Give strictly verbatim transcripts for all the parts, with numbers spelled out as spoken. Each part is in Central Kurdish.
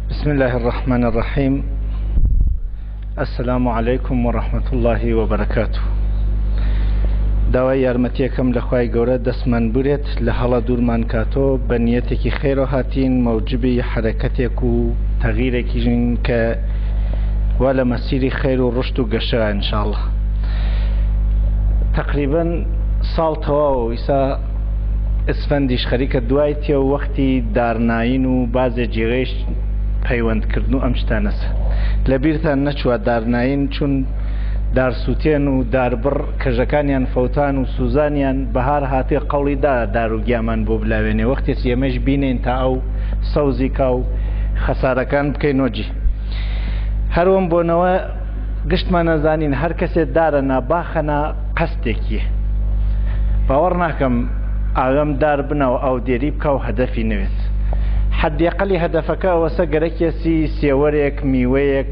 بسم الله الرحمن الرحيم. السلام عليكم ورحمة الله وبركاته. داوای یارمەتیەکەم لە خوای گەورە دەستمان بورێت لە هەڵە دوورمان کاتۆ بە نیەتێکی خێرە هاتین موجبی حرەکەتێک و تەغییرێکیژین کە وا لە مەسیری خێر و ڕشت و گەشە ئینشاءالله. تقریبا ساڵ تەواو و ئیسا ئسفەندیش خەریکە دوایتیە و وەختی دارناین و بازێ جێغەیش پەیوەندکردن و ئەم شتانەسە لە بیرتان نەچووە دارناین چون دارسووتێن و داربڕ کەژەکانیان فەوتان و سوزانیان بەهار هاتێ قەڵیدا دار و گیامان بۆ بلاوێنێ وەختێک ئێمەش بینین تا ئەو سەوزی کا و خەسارەکان بکەینۆجی هەروەم بۆنەوە گشتمان نەزانین هەر کەسێک دارە ناباخەنا قەستێکیە باوەڕ ناکەم ئاغەم دار بنەوە ئەو دێری بکە و هەدەفی نوێت حەدیقەلی هەدەفەکە ئەوەسە گەرەکێسی سێوەرێک میوەیەک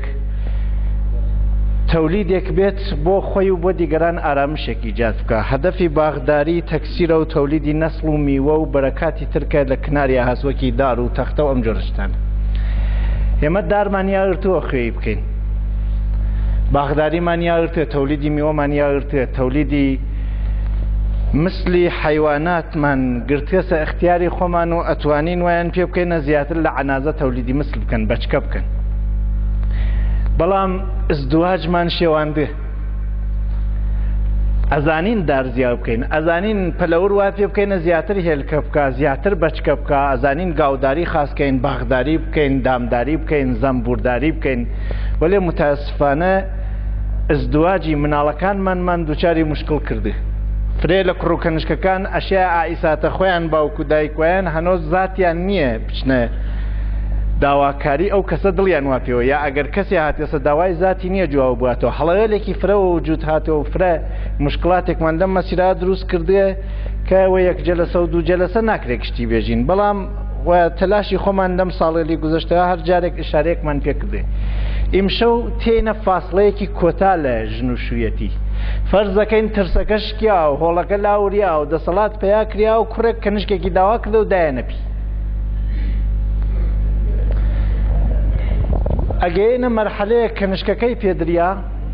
تەولیدێک بێت بۆ خۆی و بۆ دیگەران ئارامشێکی ایجاد بکە. هەدەفی باغداری تەکسیرە و تەولیدی نەسڵ و میوە و بەرەکاتی ترکە لە کناری هەسوەکی دار و تەختە و ئەم جۆرەشتان. ئێمە دارمان یاگرتووە خوێی بکەین، باغداریمان یاگرتووە، تەولیدی میوەمان یاگرتووە، تەولیدی مثلی حیواناتمان گرتوێسە اختیاری خۆمان و ئەتوانین وایان پێ بکەینە زیاتر لە عنازە تەولیدی مثل بکەن بەچکە بکەن. بەڵام ئزدواجمان شێواندێ ئەزانین دار زیاد بکەین، ئەزانین پەلەور وا پێ بکەینە زیاتر هێلکە بکە، زیاتر بەچکە بکە، ئەزانین گاوداری خاسکەین، باغداری بکەین، دامداری بکەین، زەمبورداری بکەین. وەلێ متاسفانە ئزدواجی مناڵەکانمانمان دووچاری مشکل کردی. فرێ لە کوڕ و کەنشکەکان ئەشیا ئائیساتە خۆیان باوکو دایکۆیان هەنۆز زاتیان نییە بچنە داواکاری ئەو کەسە دڵیان واپێەوە، یا ئەگەر کەسی هاتێسە داوای زاتی نییە جواب بواتەوە. هەڵەیەلێکی فرەوە وجود هاتەوە و فرە مشکلاتێکمان لەم مەسیرا دروست کردێ کە ئەوە یەک جەلەسە و دوو جەلەسە ناکرێت کشتی بێژین. بەڵام تەلاشی خۆمان لەم ساڵێلی گوزەشتەوە هەر جارێک ئشارەیەکمان پێ کردێ. ئیمشەو تێنە فاسڵەیەکی کۆتا لە ژن و شوویەتی. فەرزەکەین ترسەکە شکیا و هۆڵەکە لاوریا و دەسەڵات پیا کریا و کوڕێک کەنشکێکی داوا کردە و دایەنەپی. ئەگەینە مەرحەلەیە کەنشکەکەی پێدریا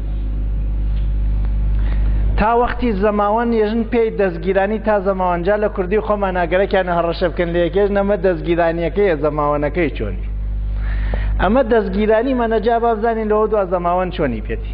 تا وەختی زەماوەن ێژن پێی دەستگیرانی تا زەماوەنجا لە کوردی خۆمان ئاگەرەکیانە هەڕەشە بکەن لە یەکێژ نەمە دەستگیرانیەکەیە زەماوەنەکەی چۆنی. ئەمە دەستگیرانی مەنەجا با بزانین لەوە دوا زەماوەن چۆنی پێتی.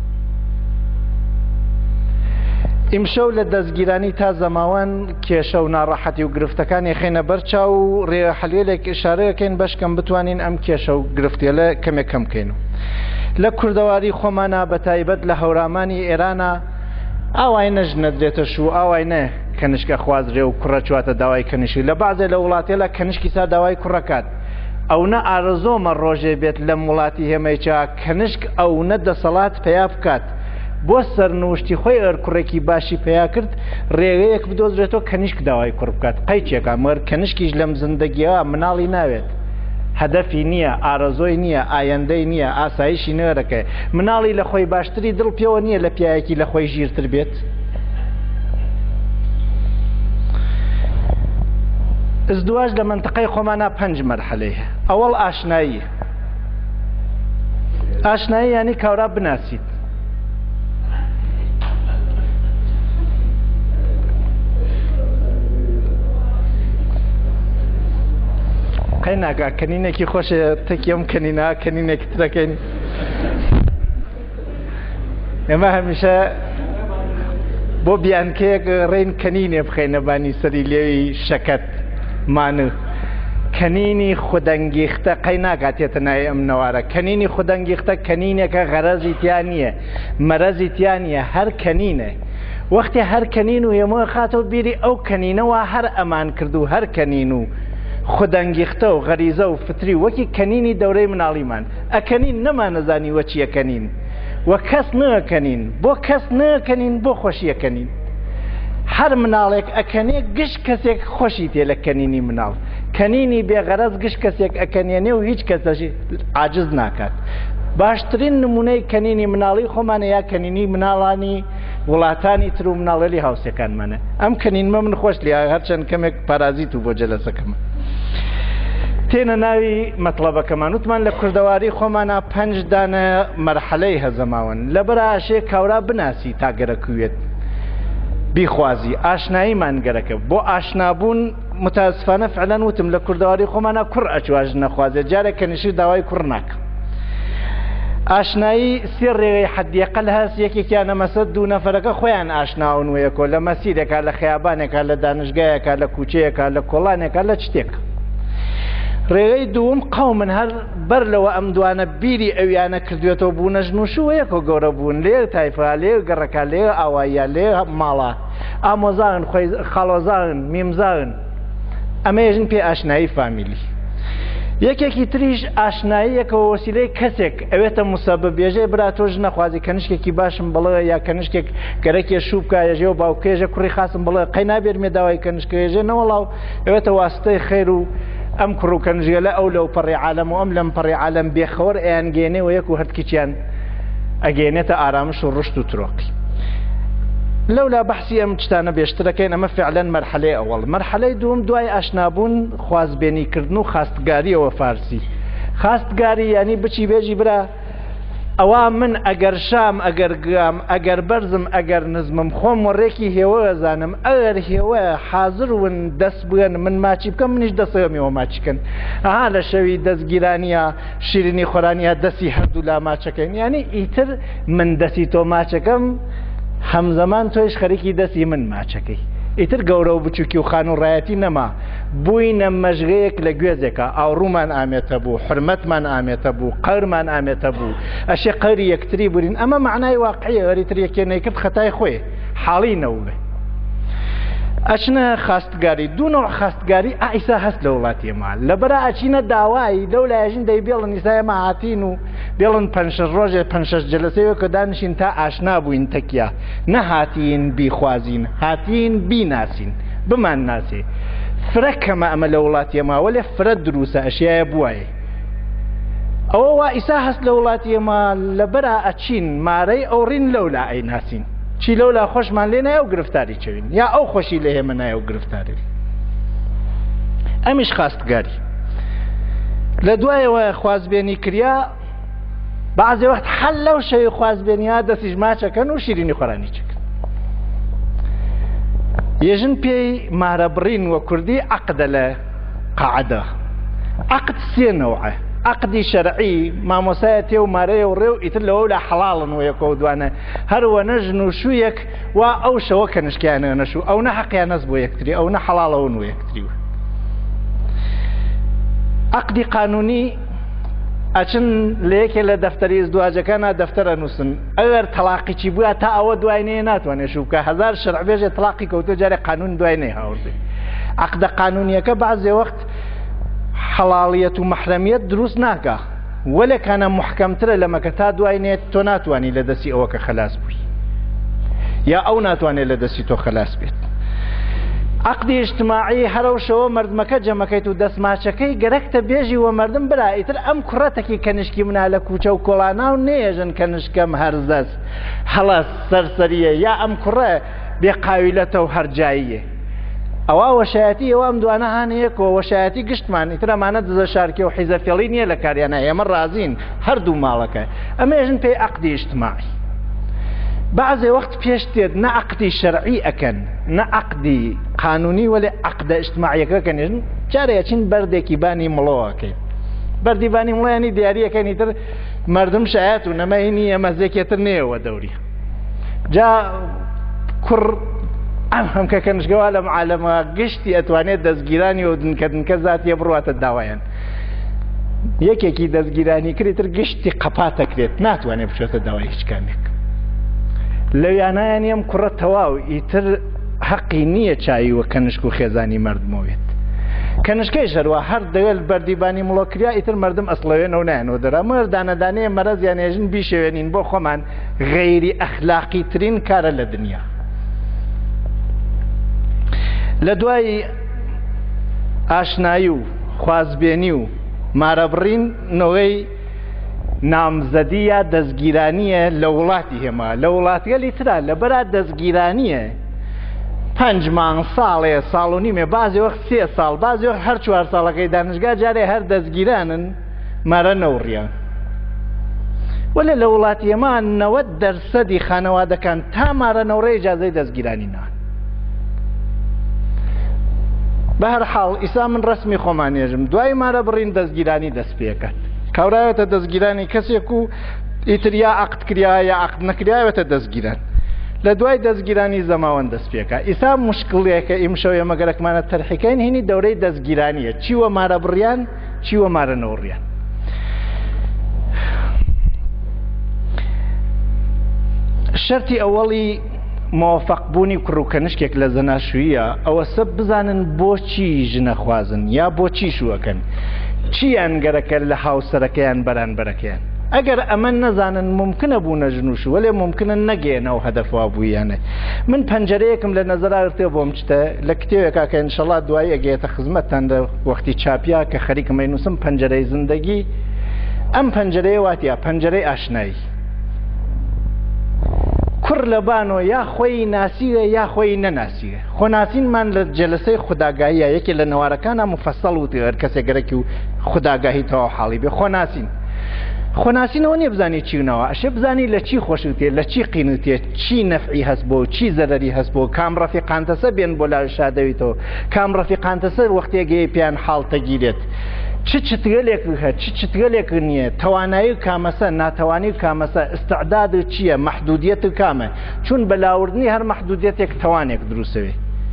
ئیمشەو لە دەستگیرانی تا زەماوەن کێشە و ناڕەحەتی و گرفتەکانی خێنە بەرچاو و ڕێحەلێلێک ئشارەیەکەین بەشکەم بتوانین ئەم کێشە و گرفتێلە کەمێک کەم بکەین. لە کوردەواری خۆمانە بەتایبەت لە هەورامانی ئێرانە ئاوای نەژ نەدرێتە شوو، ئاوای نە کەنشکە خوازرێ و کوڕە چواتە داوای کەنشی. لە بازێ لە وڵاتێلە کەنشکی سا داوای کوڕەکات. ئەو نە ئارەزۆمە ڕۆژێ بێت لەم وڵاتی هێمەیچا کەنشک ئەو نە دەسەڵات پیا بکات بۆ سەرنوشتی خۆی ئەر کوڕێکی باشی پیا کرد ڕێگەیەک بدۆزرێتەوە کەنیشک داوای کوڕ بکات. قەیچێکە مەر کەنشکیش لەم زندگیەوە مناڵی ناوێت، هەدەفی نییە، ئارەزۆی نییە، ئایەندەی نییە، ئاسایشی نوێرەکە. مناڵی لە خۆی باشتری دڵ پێوە نییە لە پیاەکی لە خۆی ژیرتر بێت. ئزدواج لە منتقەی خۆمانە پەنج مەرحەلەیە. ئەوەڵ ئاشنایی. ئاشنایی یانی کاورا بناسیت. قەی ناکە کەنینێکی خۆشە تەکی ئەم کەنینە کەنینێکی ترەکەین. ئێمە هەمیشە بۆ بیانکەیەک ڕێین کەنینێ بخەینە بانی سەری لێوی شەکەت مانە. کەنینی خودەنگیختە قەی ناکاتێتە نای ئەم نەوارە. کەنینی خودەنگیختە کەنینێکە غەرەزی تیان نییە، مەرەزی تیان نییە، هەر کەنینە. وەختی هەر کەنین و هێمە خاتەوە بیری ئەو کەنینەوە هەر ئەمان کرد و هەر کەنین و خودەنگیختە و غەریزە و فتری وەکی کەنینی دەورەی مناڵیمان. ئەکەنین نەمانەزانی وە چیە کەنین وە کەس نەکەنین بۆ کەس نەکەنین بۆ خۆشیەکەنین. هەر مناڵێک ئەکەنێ گشت کەسێک خۆشی تێ لە کەنینی مناڵ. کەنینی بێغەرەز گشت کەسێک ئەکەنێنێ و هیچ کەسەشی عاجز ناکات. باشترین نمونەی کەنینی مناڵی خۆمانە یا کەنینی مناڵانی وڵاتانی تر و مناڵێلی هاوسەکانمانە. ئەم کەنینمە من خۆش لێ هەرچەند کەمێک پارازیت و بۆ جەلەسەکەمە. تێنە ناوی مەطلەبەکەمان وتمان لە کوردەواری خۆمانە پەنج دانە مەرحەلەی هەزەماون لەبەر ئاشێ کاورا بناسی تا گەرەکوێت بیخوازی ئاشناییمان گەرەکە بۆ ئاشنابوون متاسفانە فعلەن وتم لە کوردەواری خۆمانە کوڕ ئەچواژ نەخوازێت جارێک کە نشی داوای کوڕ ناکە ئاشنایی سێ ڕێگەی حەدیەقەل هەست یەکێکیانە مەسە دوو نەفەرەکە خۆیان ئاشناون وەیەکۆ لە مەسیرێکە لە خەیابانێکە لە دانشگایەکە لە کوچەیەکە لە کۆڵانێکە لە شتێک ڕێگەی دووەم قەومن هەر بەر لەوە ئەم دوانە بیری ئەویانە کردوێتەوە بوونە ژنوشوەیەکۆ گەورە بوون لێ تایفا لێ گەڕەکە لێ ئاوایە لێ ماڵە ئامۆزاون خاڵۆزاون میمزاون ئەمەیەژن پێ ئاشنایی فامیلی یەکێکی تریش ئاشناییەکەوە وەسیلەی کەسێک ئەوێتە موسەبب بێژێ برا تۆ ژنە خوازی کەنشکێکی باشم بڵێ یا کەنشکێک گەرەکێ شوو بکە ێژێ و باوکێژە کوڕی خاستم بڵێ قەی نابێت مێداوای کەنشکێژێ نەوەڵاو ئەوێتە واستەی خێر و ئەم کوڕ و کەنژێ لە ئەو لەو پەڕی عالەم و ئەم لەم پەڕی عالەم بێخەوەر ئەیانگێنێ و یەک و هەرکیچیان ئەگەێنێتە ئارامش و ڕشت و ترۆقی لەولا بەحسی ئەم شتانە بێشترەکەین ئەمە فعلەن مەرحەلەی ئەوەڵ مەرحەلەی دووەم دوای ئاشنابوون خوازبێنیکردن و خاستگاریەوە فارسی خاستگاری ینی بچی بێژی برا ئەوە من ئەگەر شام ئەگەر گام ئەگەر بەرزم ئەگەر نزمم خۆم وەڕێکی هێوە ئەزانم ئەگەر هێوە حازر ون دەست بگەن من ماچی بکەم منیش دەسەوەمیەوە ماچیکەن ئەها لە شەوی دەستگیرانیە شیرینی خۆرانیە دەستی هەردوو لا ماچەکەین ینی ئیتر من دەستی تۆ ماچەکەم هەمزەمان تۆیش خەریکی دەستی من ماچەکەی ئیتر گەورە و بچووکی و خان و ڕایەتی نەما بووینە مەژغەیەک لە گوێزێکە ئاوڕوومان ئامێتە بوو حرمەتمان ئامێتە بوو قەرمان ئامێتە بوو ئەشێ قەری یەکتری بورین ئەمە معنای واقعیە هەریتر یەکێنەی کرد خەتای خۆی حاڵی نەوڵێ ئەچنە خاستگاری دوو نوع خاستگاری ئایسا هەست لە وڵاتی ئێمە لەبەرە ئەچینە داوای لەو لایەژین دەی بێڵن ئیسا ئێمە هاتین و بێڵن پەنجشەش ڕۆژێ پەنجشەش جەلسەیەوە کە دانیشین تا ئاشنا بووین تەکیا نەهاتین بیخوازین هاتین بیناسین بمان ناسێ فرە کەمە ئەمە لە وڵاتی ئێمە وەلێ فرە دروسە ئەشیایە بووایە ئەوە وا ئیسا هەست لە وڵاتی ئێمە لەبەرە ئەچین مارەی ئەوڕین لەولا ئەیناسین چی لەولا خۆشمان لێ نایە و گرفتاری چەوین یا ئەو خۆشی لە هێمە نایە و گرفتاری ئەمیش خاستگاری لە دوایەوە خوازبێنی کریا بەعزێ وەخت حەل لەو شەوی خوازبێنیە دەستیش ماچەکەن و شیرینی خۆرانی چەکەن یێژن پێی مارە بڕین وە کوردی عەقدە لە قەعەدە عەقد سێ نەوعە عقدی شەرعی مامۆسایە تێ و مارەیە و ڕێو ئیتر لەوە لە حەڵاڵن و یەکۆ دوانە هەروە نەژن و شوویەک وا ئەو شەوە کە نشکیانە نەشوو ئەو نە حەقیان نەس بۆ یەکتری ئەو نە حەڵاڵەون و یەکتریوە عقدی قانونی ئەچن لە یەکێ لە دەفتەری ئزدواجەکانە دەفتەرە نووسن ئەگەر تەلاقیی بووە تا ئەوە دوای نێ ناتوانێت شوو بکە هەزار شەرع بێژێ تەلاقی کەوتۆ جارێ قانون دوای نێ هاوردێ عقدە قانونیەکە بەعزێ وەخت حەڵاڵیەت و مەحرەمیەت دروست ناکە وەلێکانە محکەمترە لەمەکە تا دوای نێت تۆ ناتوانانی لە دەستی ئەوە کە خەلاس بووی یا ئەو ناتوانێت لە دەستی تۆ خەلاس بێت عقدی اجتماعی هەرەو شەوە مردمەکە جەمەکەیت و دەستماچەکەی گەرەکتە بێژی وە مردم برا ئیتر ئەم کوڕەتێکی کەنشکی منە لە کوچە و کۆڵاناو نێژن کەنشکەم هەرزەس هەڵە سەرسەریە یا ئەم کوڕە بێقاویلەتە و هەرجاییە ئەوە وەشایەتی ئەوە ئەم دوانە هانەیەکەوە وەشایەتی گشتمان ئیتر ئەمانە دزە شارکێ و حیزە فێڵی نییە لە کاریانە ئێمە ڕازین هەردوو ماڵەکە ئەمێژن پێی عقدی اجتماعی بعضێ وەخت پێش تێت نە عقدی شەرعی ئەکەن نە عقدی قانونی وەلێ عقدە اجتماعیەکە کەنێژن جارێکین بەردێکی بانی مڵەوەکەی بەردی بانی مڵەیانی دیاریەکەن ئیتر مردم شایەت و نەمەینی ئەمە زێکێتر نێەوە دەوری جا کوڕ ئەم هەم کە کەنشگەوا لەم عالەمە گشتی ئەتوانێت دەستگیرانی و دنکەدنکە زاتیە بڕواتە داوایان یەکێکی دەستگیرانی کردیتر گشتی قەپاتەکرێت ناتوانێت بچێتە داوای هیچ کامێک لەویانایان ئەم کوڕە تەواو ئیتر حەقی نییە چاویوە کەنشک و خێزانی مردمەوێت کەنشکەی ژەروە هەر دەوێت بەردیبانی مڵۆکریا ئیتر مردم ئەسڵەوێنەوە نایەنەوە دەرا مەردانەدانەیە مەرەزیان ێژن بیشێوێنین بۆ خۆمان غەیری ئەخلاقی ترین کارە لە دنیا لە دوای ئاشنایی و خوازبێنی و مارەبڕین نەوەی نامزەدیە دەستگیرانیە لە وڵاتی هێما لە وڵاتگەلی ترا لەبەرا دەستگیرانیە پەنج مانگ ساڵێ ساڵ و نیمێ بعضی وەخت سێ ساڵ بعضی وەخت هەر چوار ساڵەکەی دانشگا جارێ هەر دەستگیرانن مەرە نەوڕیان. وەلێ لە وڵاتی ئێمە نەوەت دەرسەدی خانەوادەکان تا مارە نەوڕێ ئیجازەی دەستگیرانی نان. بە هەر حاڵ ئیسا من ڕسمی خۆمانێژم دوای مارە بڕین دەستگیرانی دەست پێکات کاورایەتە دەستگیرانی کەسێک و ئیتر یا عەقد کریا یا عەقد نەکرایەتە دەستگیران لە دوای دەستگیرانی زەماوەند دەست پێکات. ئیسا مشکڵێکە ئیمشەو ئێمە گەرەکمانە تەرحیکەین هینی دەورەی دەستگیرانیە چیوە مارە بڕیان چیوە مارە نەوڕیان. شەرتی ئەوەڵی موفقبوونی کوڕ و کەنشکێک لە زەناشوویە ئەوە سەب بزانن بۆچی ژنەخوازن یا بۆچی شووەکەن چیان گەرەکە لە هاوسەرەکەیان بەرانبەرەکەیان. ئەگەر ئەمە نەزانن ممکنە بوونە ژنوش وەلێ ممکنە نەگەێنەوە هەدەفوا بوویانە. من پەنجەرەیەکم لە نەزەرارتێ بۆم چتە لە کتێوێکا کە ئینشەڵا دوای ئەگەیەتە خزمەتتان لە وەختی چاپیا کە خەریکمەی نووسم پەنجەرەی زندگی. ئەم پەنجەرەیە واتیا پەنجەرەی ئاشنایی. کوڕ لە بانۆ یا خۆی ناسیوە یا خۆی نەناسیوە. خۆناسینمان لە جەلسەی خوداگاهیە یەکی لە نەوارەکانە مفەسەڵ وتی هەر کەسێک گەرەکی و خوداگاهی تەواو حاڵی بێ. خۆناسین خۆناسینەوە نییە بزانی چیونەوە ئەشێ بزانی لە چی خۆشوتێ لە چی قینوتێ چی نەفعی هەست بۆ چی زەرەری هەست بۆ کام ڕەفیقانتەسە بێن بۆ لا شادەویتەوە کام ڕەفیقانتەسە وەختێگەی پێیان حاڵتەگیرێت چ چتگەلێک هەت چ چتگەلێک نییە توانایی کامەسە ناتوانی کامەسە استعداد چییە مەحدودیەت کامە چون بەلاوردنی هەر مەحدودیەتێک توانێک دروستەوێ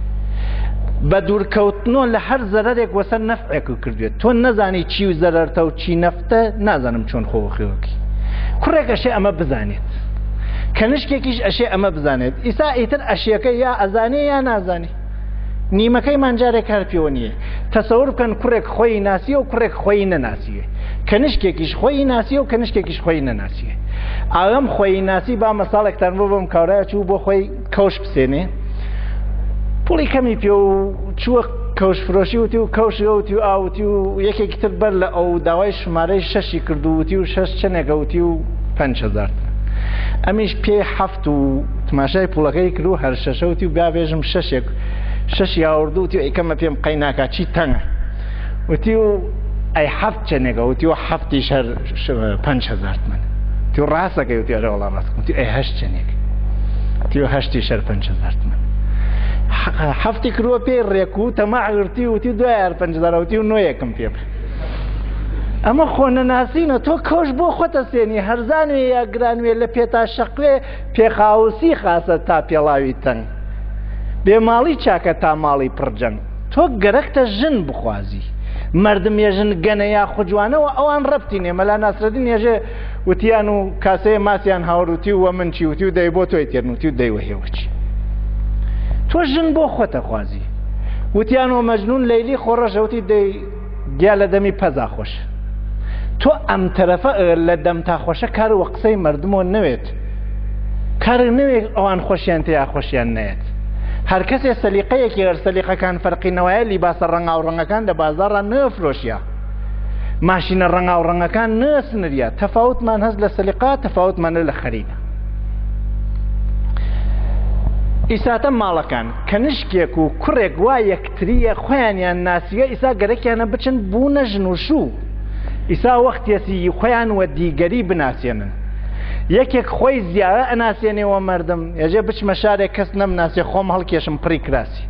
بە دوورکەوتنەوە لە هەر زەرەرێک وەسەر نەفعێک کردوێت تۆ نەزانی چی و زەرەرتە و چی نەفتە نازانم چۆن خۆخێوەکی کوڕێک ئەشێ ئەمە بزانێت کەنشکێکیش ئەشێ ئەمە بزانێت ئیسا ئیتر ئەشیەکە یا ئەزانێ یا نازانی نیمەکەی مانجارێک هەر پێوە نییە. تەسەور بکەن کوڕێک خۆی ناسیە و کوڕێک خۆی نەناسیە کەنشکێکیش خۆی ناسیە و کەنشکێکیش خۆی نەناسیە. ئاغەم خۆی ناسی با مەساڵێکتان بۆ بم کاورایە چوو بۆ خۆی کەوش بسێنێ پوڵی کەمی پێ و چووە کەوش فرۆشی وتی و کەوش وتی و ئاوتی و یەکێکی تر بەر لە ئەو داوای ژمارەی شەشی کردو وتی و شەش چەندێکە وتی و پەنج هەزار. ئەمیش پێ هەفت و تماشای پوڵەکەی کرد و هەر شەشە وتی و بیابێژم شەشێک شەشی ئاوردو وتی و ئەیکەمە پێم قەی ناکات چی تەنگە وتی و ئەی هەفت چەندێکە وتی و هەفتیش هەر پەنج هەزار من وتی و ڕاستەکەی وتی ئەرە وەڵا ڕاست وتی ئەی هەشت چەندێک وتی و هەشتیش هەر پەنج هەزار من هەفتی کردووە پێی ڕێک و تەماعگرتی وتی و دوای هەر پەنج هەزار وتی و نۆیەکم پێ بە. ئەمە خۆنەناسینە تۆ کەوش بۆ خۆتە سێنی هەرزانوێ یا گرانوێ لە پێتا شەقوێ پێخاوسی خاسە تا پێڵاوی تەنگ بێماڵی چاکە تا ماڵی پڕجەنگ تۆ گەرەکتە ژن بخوازی مردم ێژن گەنە یا خوجوانەوە ئەوان ڕەبتینێ مەلا ناسرەدین ێژێ وتیان و کاسەیە ماسیان هاوڕوتی و وە من چی وتی و دەی بۆ تۆی تێرنوتی و دەیوە هێوەچی تۆ ژن بۆ خۆتە خوازی. وتیان و مەجنون لەیلی خۆڕەشەوتی دەی گیا لە دەمی پەزا خۆش تۆ ئەم تەرەفە لە دەم تا خۆشە کار وە قسەی مردمەوە نەوێت کار نەوێت ئەوان خۆشیان تیا خۆشیان نەیەت. هەر کەسێ سەلیقەیەکی هەر سەلیقەکان فەرقینەوەیە لیباسە ڕەنگا و ڕەنگەکان لە بازاڕە نەفرۆشیە ماشینە ڕەنگا و ڕەنگەکان نەسنریە تەفاوتمان هەست لە سەلیقا تەفاوتمانە لە خەریدە. ئیساتە ماڵەکان کەنشکێک و کوڕێک وا یەکتریە خۆیانیان ناسیە ئیسا گەرەکیانە بچن بوونە ژنوشوو ئیسا وەختێسی خۆیان وە دیگەری بناسیێنن یەکێک خۆی زیارە ئەناسیێنێەوە مردم ێژێ بچمە شارێک کەس نەمناسێ خۆم هەڵکێشم پڕی کراسی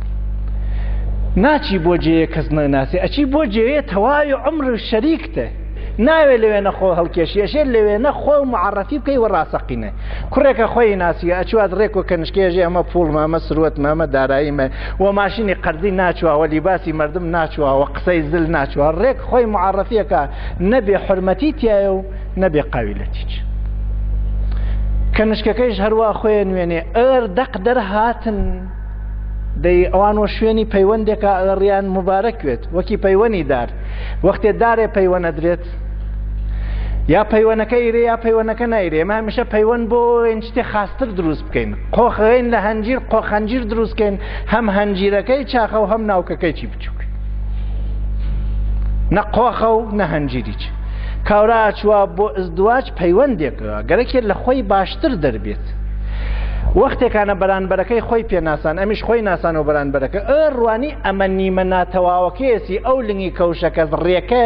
ناچی بۆ جێیە کەس نەناسی ئەچی بۆ جێوێ تەواوی عمر شەریکتە ناوێ لەوێنە خۆ هەڵکێشی ئەشێ لەوێنە خۆ معرەفی بکەی وە ڕاستەقینە کوڕێکە خۆی ناسیە ئەچوات ڕێک و کەنشکێژێ ئەمە پوڵمە ئەمە سروەتمە ئەمە داراییمە وە ماشینی قەرزی ناچووە لیباسی مردم ناچووە وە قسەی زل ناچووە ڕێک خۆی معرەفیەکە نەبێ حرمەتی تایە و نەبێ قاویلەتیچ. کەنشکەکەیش هەروە خۆی نوێنێ ئەر دەق دەرهاتن دەی ئەوانەوە شوێنی پەیوەندێکە ئەڕیان مبارەکوێت وەکی پەیوەنی دار وەختێ دارێ پەیوەنە درێت یا پەیوەنەکە ئیرێ یا پەیوەنەکە نایرێ ئێمە هەمیشە پەیوەند بۆ شتێ خاستر دروست بکەین قۆخەوەین لە هەنجیر قۆخەنجیر دروستکەین هەم هەنجیرەکەی چاخە و هەم ناوکەکەی چی بچووک نە قۆخە و نە هەنجیریچ کاورا چووە بۆ ئەزدواج پەیوەندێکەوە گەرەکێ لە خۆی باشتر دەربێت وەختێکانە بەرانبەرەکەی خۆی پێ ناسان ئەمیش خۆی ناسان و بەرانبەرەکە ئەر ڕوانی ئەمە نیمە ناتەواوەکەیەسی ئەو لنگی کەوشەکە ڕێکە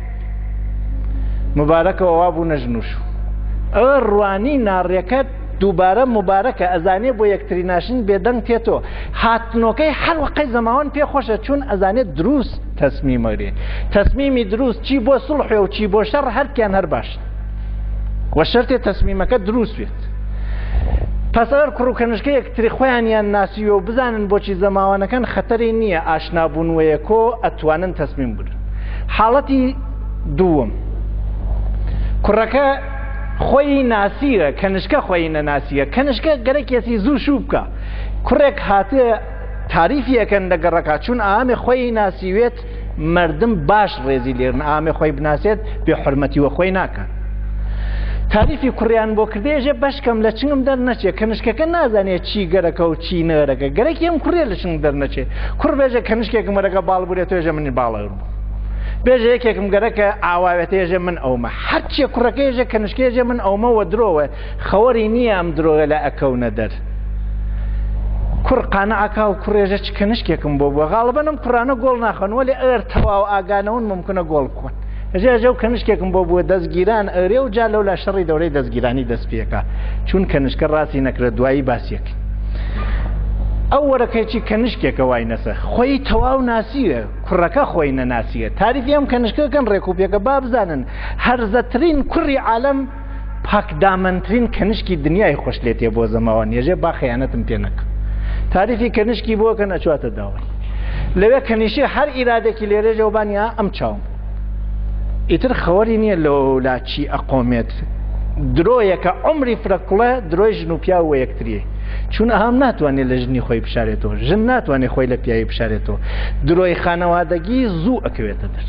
مبارەکەوە وا بوو نەژنوش ئەر ڕوانی ناڕێکە دووبارە مبارەکە ئەزانێ بۆ یەکتری ناشین بێدەنگ تێتەوە هاتنۆکەی هەر وەقەی زەماوەن پێ خۆشە چون ئەزانێت دروست تەسمیمەگرێ تەسمیمی دروست چی بۆ سڵحێ و چی بۆ شەڕ هەرکیان هەر باش وە شەرتێ تەسمیمەکە دروست بێت پس ئەگەر کوڕ و کەنیشکە یەکتری خۆیانیان ناسیوە و بزانن بۆچی زەماوانەکان خەتەری نییە ئاشنابوونوەیەکۆ ئەتوانن تەسمیم بگرن حاڵەتی دووەم کوڕەکە خۆی ناسیە کەنیشکە خۆی نەناسیە کەنیشکە گەرەکێسی زوو شوو بکە کوڕێک هاتێ تاریفی یەکەن لە گەڕەکە چون ئامێ خۆی ناسیوێت مردم باش ڕێزی لێرن ئامێ خۆی بناسێت بێ حورمەتیوە خۆی ناکەن تاریفی کوڕیان بۆ کردێژێ بەشکەم لە چنگم دەرنەچێ کەنیشکەکە نازانێت چی گەرەکە و چی نەرەکە گەرەکی ئەم کوڕێ لە چنگ دەرنەچێ کوڕ بێژە کەنیشکێکم وەرەکە باڵ بورێت توێژە منی باڵەر بوو بێژە یەکێکم گەرەکە ئاواوێتێژە من ئەومە هەرچێ کوڕەکەیژە کەنیشکێژە من ئەومەوە درۆوە خەوەری نییە ئەم درۆوە لە ئەکەونە دەر کوڕ قانەعەکا و کوڕێژە چ کەنیشکێکم بۆ بووە غاڵبەن ئەم کوڕانە گۆڵ ناخۆن وەلی ئەر تەواو ئاگانەون ممکنە گۆڵ بکۆن ژێژە و کەنیشکێکم بۆ بووە دەستگیران ئەرێ و جا لەو لا شەڕی دەورەی دەستگیرانی دەست پێکا چون کەنیشکە ڕاستی نەکرێت دوایی باسیەکە ئەو وەرەکەیکی کەنیشکێکە وای نەسە خۆی تەواو ناسیوە کوڕەکە خۆی نەناسیە تاریفی ئەم کەنیشکەکەن ڕێکوپێکە با بزانن هەرزەترین کوڕی عالەم پاکدامەنترین کەنیشکی دنیای خۆش لێتێ بۆ زەماوە نێژێ با خەیانەتم پێ نەکە تاریفی کەنیشکی بۆکە نەچواتە داوای لەوێ کەنیشی هەر ئیرادێکی لێرێژە و بانیا ئەم چاوم ئیتر خەوەری نییە لەولاچی ئەقۆمێت درۆیەکە عمری فرەکوڵە درۆی ژن و پیا و یەکتریە چون ئەهام ناتوانێت لە ژنی خۆی بشارێتەوە ژن ناتوانێت خۆی لە پیاوی بشارێتەوە درۆی خانەوادەگی زوو ئەکەوێتە دەر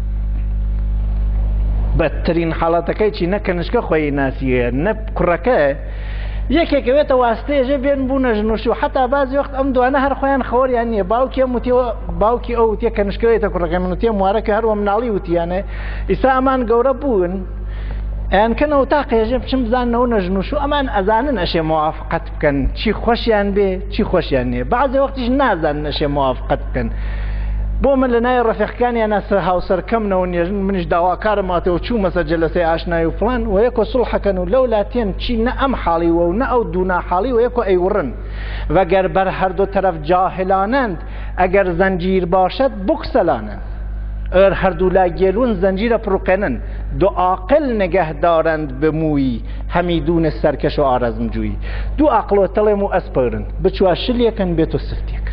بەدترین حاڵەتەکەی چی نە کەنیشکە خۆی ناسیە نە کوڕەکە یەکێکەوێتە واستەیەژە بێن بوونە ژنوشی و حتا بازی وەخت ئەم دوانە هەر خۆیان خەوەریان نییە باوکی ئەم وتیەوە باوکی ئەو وتیە کەنیشکەوێتە کوڕەکە من وتیە موارەکە هەروە مناڵی وتیانە ئیسا ئەمان گەورە بوون ئەیانکەنەوە تاقێژە بچم بزانەوە نەژنوش و ئەمان ئەزانن ئەشێ موافقەت بکەن چی خۆشیان بێ چی خۆشیان نییە بەعزێ وەختیش نازانن ئەشێ موافقەت بکەن بۆ من لە نای ڕەفیقەکانیان ئەسەر هاوسەرکەمنەوە نێژن منیش داواکارماتەوە چوومەسە جەلەسەی ئاشنایی و فڵان و یەکۆ سوڵحەکەن و لەو لاتێن چی نە ئەم حاڵیوە و نە ئەو دوونا حاڵی و یەکۆ ئەیوڕن وەگەر بەر هەردوو تەرەف جاهلانند ئەگەر زەنجیر باشد بکسەلانند ئەر هەردوو لا گێلون زەنجیرە پڕوقێنن دو عاقل نگه دارند به مویی هەمیدونە سەرکەش و ئارەزمجووی دوو عاقڵۆ تەڵێم و ئەسپەرن بچوە شلێکن بێت و سفتێکن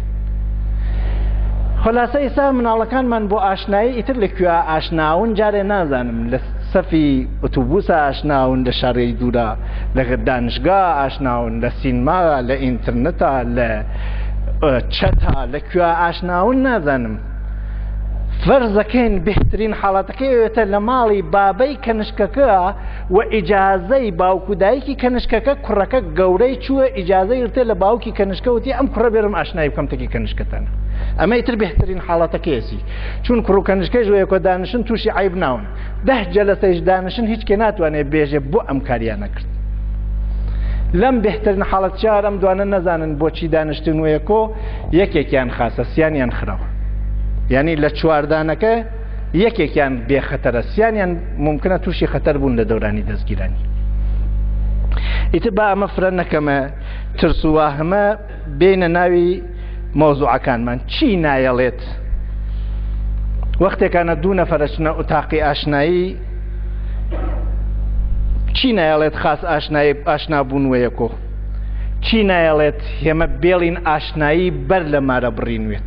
خلاصە ئێستا مناڵەکانمان بۆ ئاشنایی ئیتر لەکوێ ئاشناون جارێ نازانم لە سەفی ئۆتۆبوسە ئاشناون لە شارەی دوورە لە دانشگا ئاشناون لە سینما لە ئینترنێتە لە چەتە لەکوێ ئاشناون نازانم فەرزەکەین بهترین حاڵەتەکەیەوێتە لە ماڵی بابەی کەنیشکەکە و ئیجازەی باوکودایکی کەنیشکەکە کوڕەکە گەورەی چووە ئیجازەی ورتێ لە باوکی کەنیشکەوتی ئەم کوڕە بێرم ئاشنایی بکەم تەکی کەنیشکەتانە ئەمە ئیتر بهترین حاڵەتەکەیەسی چون کوڕ و کەنیشکەی ژوەیەکۆ دانیشن تووشی عیب ناون دەه جەلەسەیش دانیشن هیچ کێ ناتوانێت بێژێ بۆ ئەم کاریان نەکرد لەم بهترین حاڵەت چار ئەم دوانە نەزانن بۆچی دانیشتن وەیەکۆ یەکێکیان خاسە سیانیان خراوە یعنی لە چواردانەکە یەکێکیان بێخەتەرە سیانیان ممکنە تووشی خەتەر بوون لە دەورانی دەستگیرانی ئیتر با ئەمە فرە نەکەمە ترس و واهمە بینە ناوی مۆزوعەکانمان چی نایەڵێت وەختێکانە دوو نەفەرەچنە ئوتاقی ئاشنایی چی نایەڵێت خاص ئاشنایی ئاشنابوون وەیەکۆ چی نایەڵێت هێمە بێڵین ئاشنایی بەر لە مارە بڕینوێت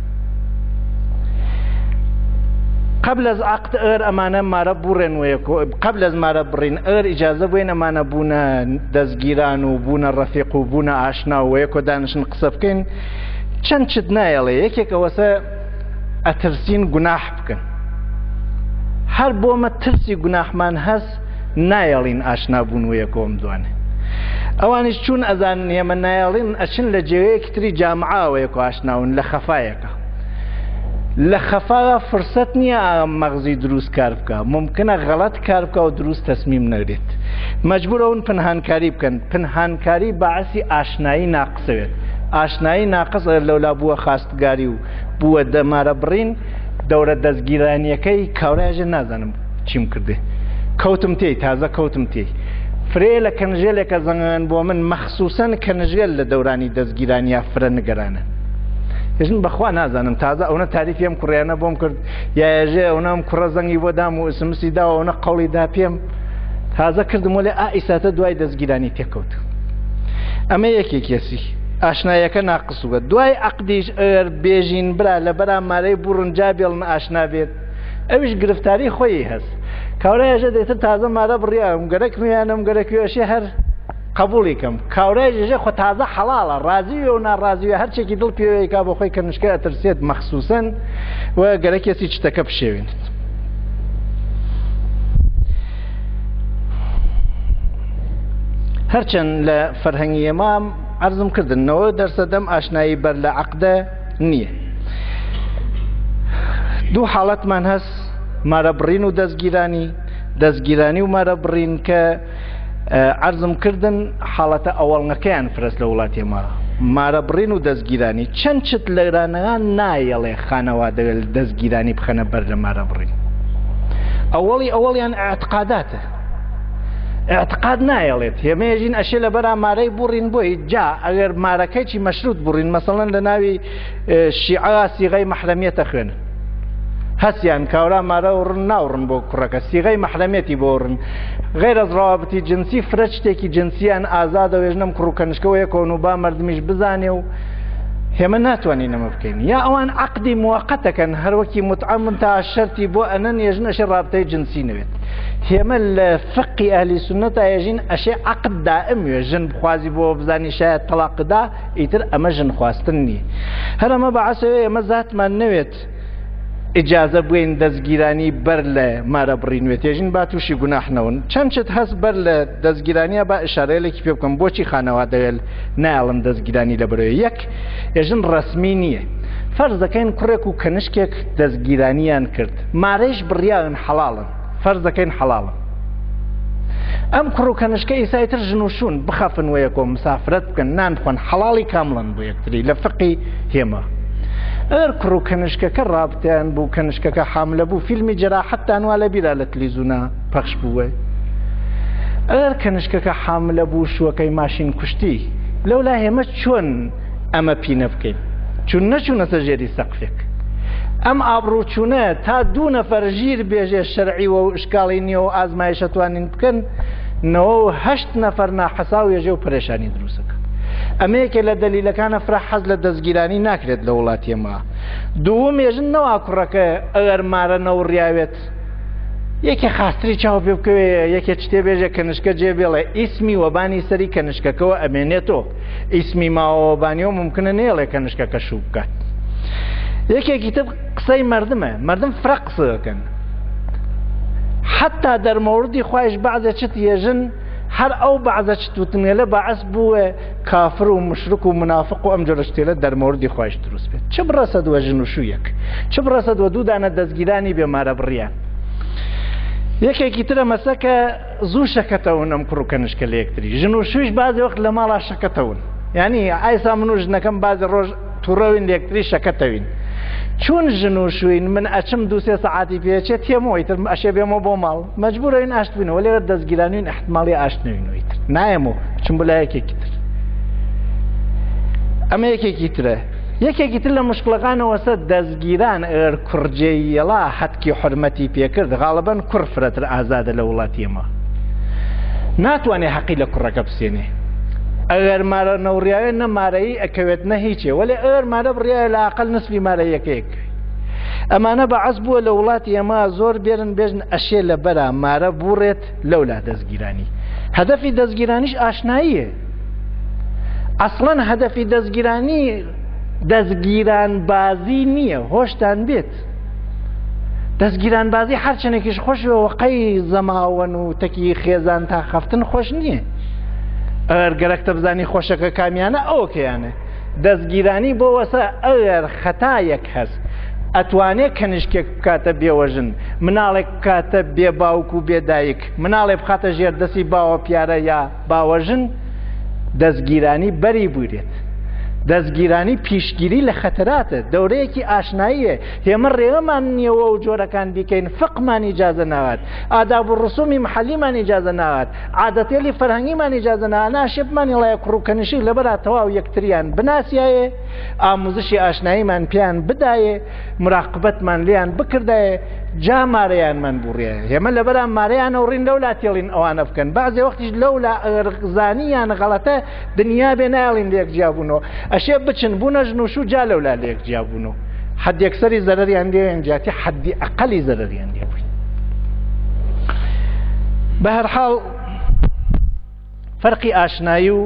قبل از عقد ئەر ئەمانە مارە بڕێن وەیەکۆ قبل از مارە بڕین ئەر ئیجازە بووین ئەمانە بوونە دەستگیران و بوونە ڕەفیق و بوونە ئاشنا و وەیەکۆ دانیشن قسە بکەین چەند چت نایەڵێ یەکێکەوەسە ئەترسین گوناح بکەن هەر بۆمە ترسی گوناحمان هەست نایەڵین ئاشنا بوون وەیەکۆم دوانێ ئەوانیش چون ئەزانن ئێمە نایەڵین ئەچن لە جێوەیەکی تری جامعاوەیەکۆ ئاشناون لە خەفایەکە لە خەفاوە فرسەت نییە مەغزی دروست کار بکە، ممکنە غەڵەت کار بکە و دروست تەسمیم نەگرێت. مەجبورە ئەوون پنهانکاری بکەن. پنهانکاری باعسی ئاشنایی ناقسەوێت. ئاشنایی ناقص لەولا بووە خاستگاری و بووە دەمارە بڕین، دەورە دەستگیرانیەکەی کاورایژە نازانم چیم کردێ، کەوتم تێی، تازە کەوتم تێی. فرێ لە کەنژێلێکە زەنگان بۆ من مەخسووسەن کەنژێل لە دەورانی دەستگیرانیا فرە نگەرانە. هێژن بەخوا نازانم، تازە ئەوە تاریفی ئەم کوڕیانە بۆم کرد، یاژێ ئەوەم کوڕە زەنگی بۆ دام و ئسمسی داوە ئەوە قەوڵی دا پێم تازە کردم وەلێ ئا ئیساتە دوای دەستگیرانی تێکەوت. ئەمە یەکێکێسی ئاشنایەکە ناقسووە. دوای عەقدیش ئەگەر بێژین برا لە بەرا مارەی بوڕنجا بێڵن ئاشنا بێت، ئەویش گرفتاری خۆی هەست. کاورایژە دێتر تازە مارە بڕیاوم گەرەک میانم گەرەکوێشێ هەر قبولی کەم. کاورایژێ خۆ تازە حەڵاڵە، ڕازیوێ و ناڕازیوێ هەرچێکی دڵ پێوەیەکا بۆ خۆی کەنشکە ئەترسێت مەخسووسەن و گەرەکێسی شتەکە بشێوێنێت. هەرچەند لە فەرهەنگی ئێمە عەرزم کردنەوە دەرسەدەم ئاشنایی بەر لە عەقدە نییە. دوو حاڵەتمان هەست، مارە بڕین و دەستگیرانی. دەستگیرانی و مارە بڕین کە عەرزم کردن حاڵەتە ئەوەڵنەکەیان فرەست لە وڵاتی ئێمە. مارە بڕین و دەستگیرانی چەند چت لەرانەکان نایەڵێ خانەوادە دەستگیرانی بخەنە بەر لە مارە بڕین. ئەوەڵی ئەوەڵیان ئەعتقاداتە، اعتقاد نایەڵێت. هێمەیەژین ئەشێ لە بەرا مارەی بوڕین بۆی جا ئەگەر مارەکەیکی مەشروط بوڕین، مەسەڵەن لە ناوی شیعە سیغەی مەحرەمیەتە خوێنن، هەسیان کاورا مارە و ڕن ناوڕن بۆ کوڕەکە، سیغەی مەحرەمێتی بۆ ڕن، غێر ئەز ڕەوابەتی جنسی فرە شتێکی جنسیان ئازادە وێژنەم کوڕ و کەنشکەوەیە کۆن و با مەردمیش بزانێ و هێمە ناتوانین ئەمە بکەین. یا ئەوان عەقدی موەقەتەکەن هەروەکی متعەمن تا شەرتی بۆ ئەنەن ێژن ئەشێ ڕابطەی جنسی نوێت. هێمە لە فقی ئەهلی سونەتە ێژین ئەشێ عەقد دائم وێ، ژن بخوازی بۆ بزانی شایەت تەلاقدا، ئیتر ئەمە ژن خواستن نییە. هەر ئەمە بەعەسەوێ ئێمە زاتمان نەوێت ئیجازە بووین دەستگیرانی بەر لە مارە بڕینوێت، ێژین با تووشی گوناحنەون. چەند چت هەست بەر لە دەستگیرانیە با ئشارەیەکی پێ بکەم بۆچی خانەوادەوێت نایڵن دەستگیرانی لە بەرەوەی. یەک، ێژن ڕەسمی نییە. فەرز دەکەین کوڕێک و کەنشکێک دەستگیرانیان کرد، مارەیش بڕیاون حەڵاڵن، فەرز دەکەین حەڵاڵن. ئەم کوڕ و کەنشکە ئیسایتر ژن و شوون بخەفن وەیەکۆ مسافرەت بکەن، نان بخۆن، حەڵاڵی کامڵن بۆ یەکتری لە فقی هێمە. ئەگەر کوڕ و کەنشکەکە ڕابطەیان بوو، کەنشکەکە حاملە بوو، فیلمی جەراحەتتان وا لە بیرا لە تەلەڤیزیۆنە پەخش بووە. ئەگەر کەنشکەکە حاملە بوو شووەکەی ماشین کوشتی، لەولا هێمە چۆن ئەمە پینە بکەین؟ چون نەچوونەتە ژێری سەقفێک. ئەم ئابڕووچوونە تا دوو نەفەر ژیر بێژێ شەرعیوە و ئشکاڵی نییە و ئازمایشە توانین بکەن، نەوە و هەشت نەفەر ناحەسا و ێژێ و پەرێشانی دروستەکە. ئەمەیەکێ لە دەلیلەکانە فرە حەز لە دەستگیرانی ناکرێت لە وڵاتی ئێمە. دووەم ێژن نەوا کوڕەکە ئەگەر مارە نەوڕیاوێت یەکێ خاستری چاو پێ بکەوێ، یەکێ شتێ بێژێ کەنشکە جێ بێڵێ ئیسمی وەبانی سەری کەنشکەکەەوە ئەمێنێتەوە، ئیسمی ماوەبانیەوە ممکنە نێڵێ کەنشکەکە شوو بکات. یەکێکی تر قسەی مردمە، مردم فرە قسە دەکەن. حتا دەرمەوردی خوایش بەعزە چت ێژن هەر ئەو بەعزە چتوتنێلە بەعەس بووە کافر و مشرک و منافق و ئەم جۆرە شتێلە دەرمەوردی خوایش دروست بێت. چ بڕەسەدوە ژن و شوویەک، چ بڕەسەدوە دوو دانە دەستگیرانی بێمارە بڕیان. یەکێکی ترە مەسەکە زوو شەکەتەون ئەم کوڕ و کەنشکە لە یەکتری. ژن و شوویش بازی وەخت لە ماڵا شەکەتەون، یعنی ئایسا من و ژنەکەم بازی ڕۆژ تووڕەوین لە یەکتری شەکەتەوین. چون ژن و شوین من ئەچم دوو سێ سەعاتی پێچێت تێمەوەی تر ئەشێ بێمەوە بۆ ماڵ، مەجبورەوین ئاشت بینەوە، لێرە دەستگیرانوین احتماڵی ئاشت نەوینەوەی تر نایەمەوە چم بۆ لای یەکێکی تر. ئەمە یەکێکی ترە. یەکێکی تر لە مشکڵەکانەوەسە دەستگیران ئەگەر کوڕجێیەڵا حەتکی حورمەتی پێکرد، غاڵبەن کوڕ فرەتر ئازادە لە وڵاتی ئێمە، ناتوانێ حەقی لە کوڕەکە بسێنێ. ئەگەر مارە نەوڕیاوێ نە مارەیی ئەکەوێت نە هیچێ، وەلێ ئەگەر مارە بڕیایە لە ئاقل نسبی مارەیەکەیەک. ئەمانە بەعەز بووە لە وڵاتی ئێمە زۆر بێرن بێژن ئەشێ لە بەرا مارە بوڕێت لەولا دەستگیرانی. هەدەفی دەستگیرانیش ئاشناییە. ئەسڵەن هەدەفی دەستگیرانی دەستگیران بازی نییە، هۆشتان بێت. دەستگیران بازی هەرچەنێکیش خۆشەوە وەقەی زەماوەن و تەکی خێزان تا خەفتن خۆش نییە. ئەگەر گەرەکتە بزانی خۆشەکە کامیانە ئەوکەیانە. دەستگیرانی بۆ وەسە ئەگەر خەتایەک هەست ئەتوانێت کەنیشکێک بکاتە بێوەژن، مناڵێک بکاتە بێ باوک و بێدایک، مناڵێ بخاتە ژێر دەستی باوە پیارە یا باوەژن، دەستگیرانی بەری بورێت. دەستگیرانی پیشگیری لە خەتەراتە، دەورەیەکی ئاشناییە. هێمە ڕێوەمان نییەوە و جۆرەکان بیکەین، فقمان ئیجازە ناوات، ئاداب و ڕسومی محەلیمان ئیجازە ناوات، عادەتێلی فەرهەنگیمان ئیجازە ناوات، ناشێبمانی وڵایە کوڕوکەنیشی لەبەرا تەواو یەکتریان بناسیایە، ئاموزشی ئاشناییمان پێیان بدایە، مراقبەتمان لیان بکردایە، جا مارەیانمان بوڕێ. هێمە لەبەرا مارەیان ئەوڕین لەولا تێڵین ئەوانە بکەن، بەعزێ وەختیش لەولا ڕقزانیان غەڵەتە دنیا بێ نایڵین لێک جیابوونەوە، ئەشێ بچن بوونە ژنوش و جا لەولا لێک جیابوونەوە، حەدێکسەری زەرەریان لێوێن جاتی حەدی ئەقەلی زەرەریان لێبووین. بە هەر حاڵ فەرقی ئاشنایی و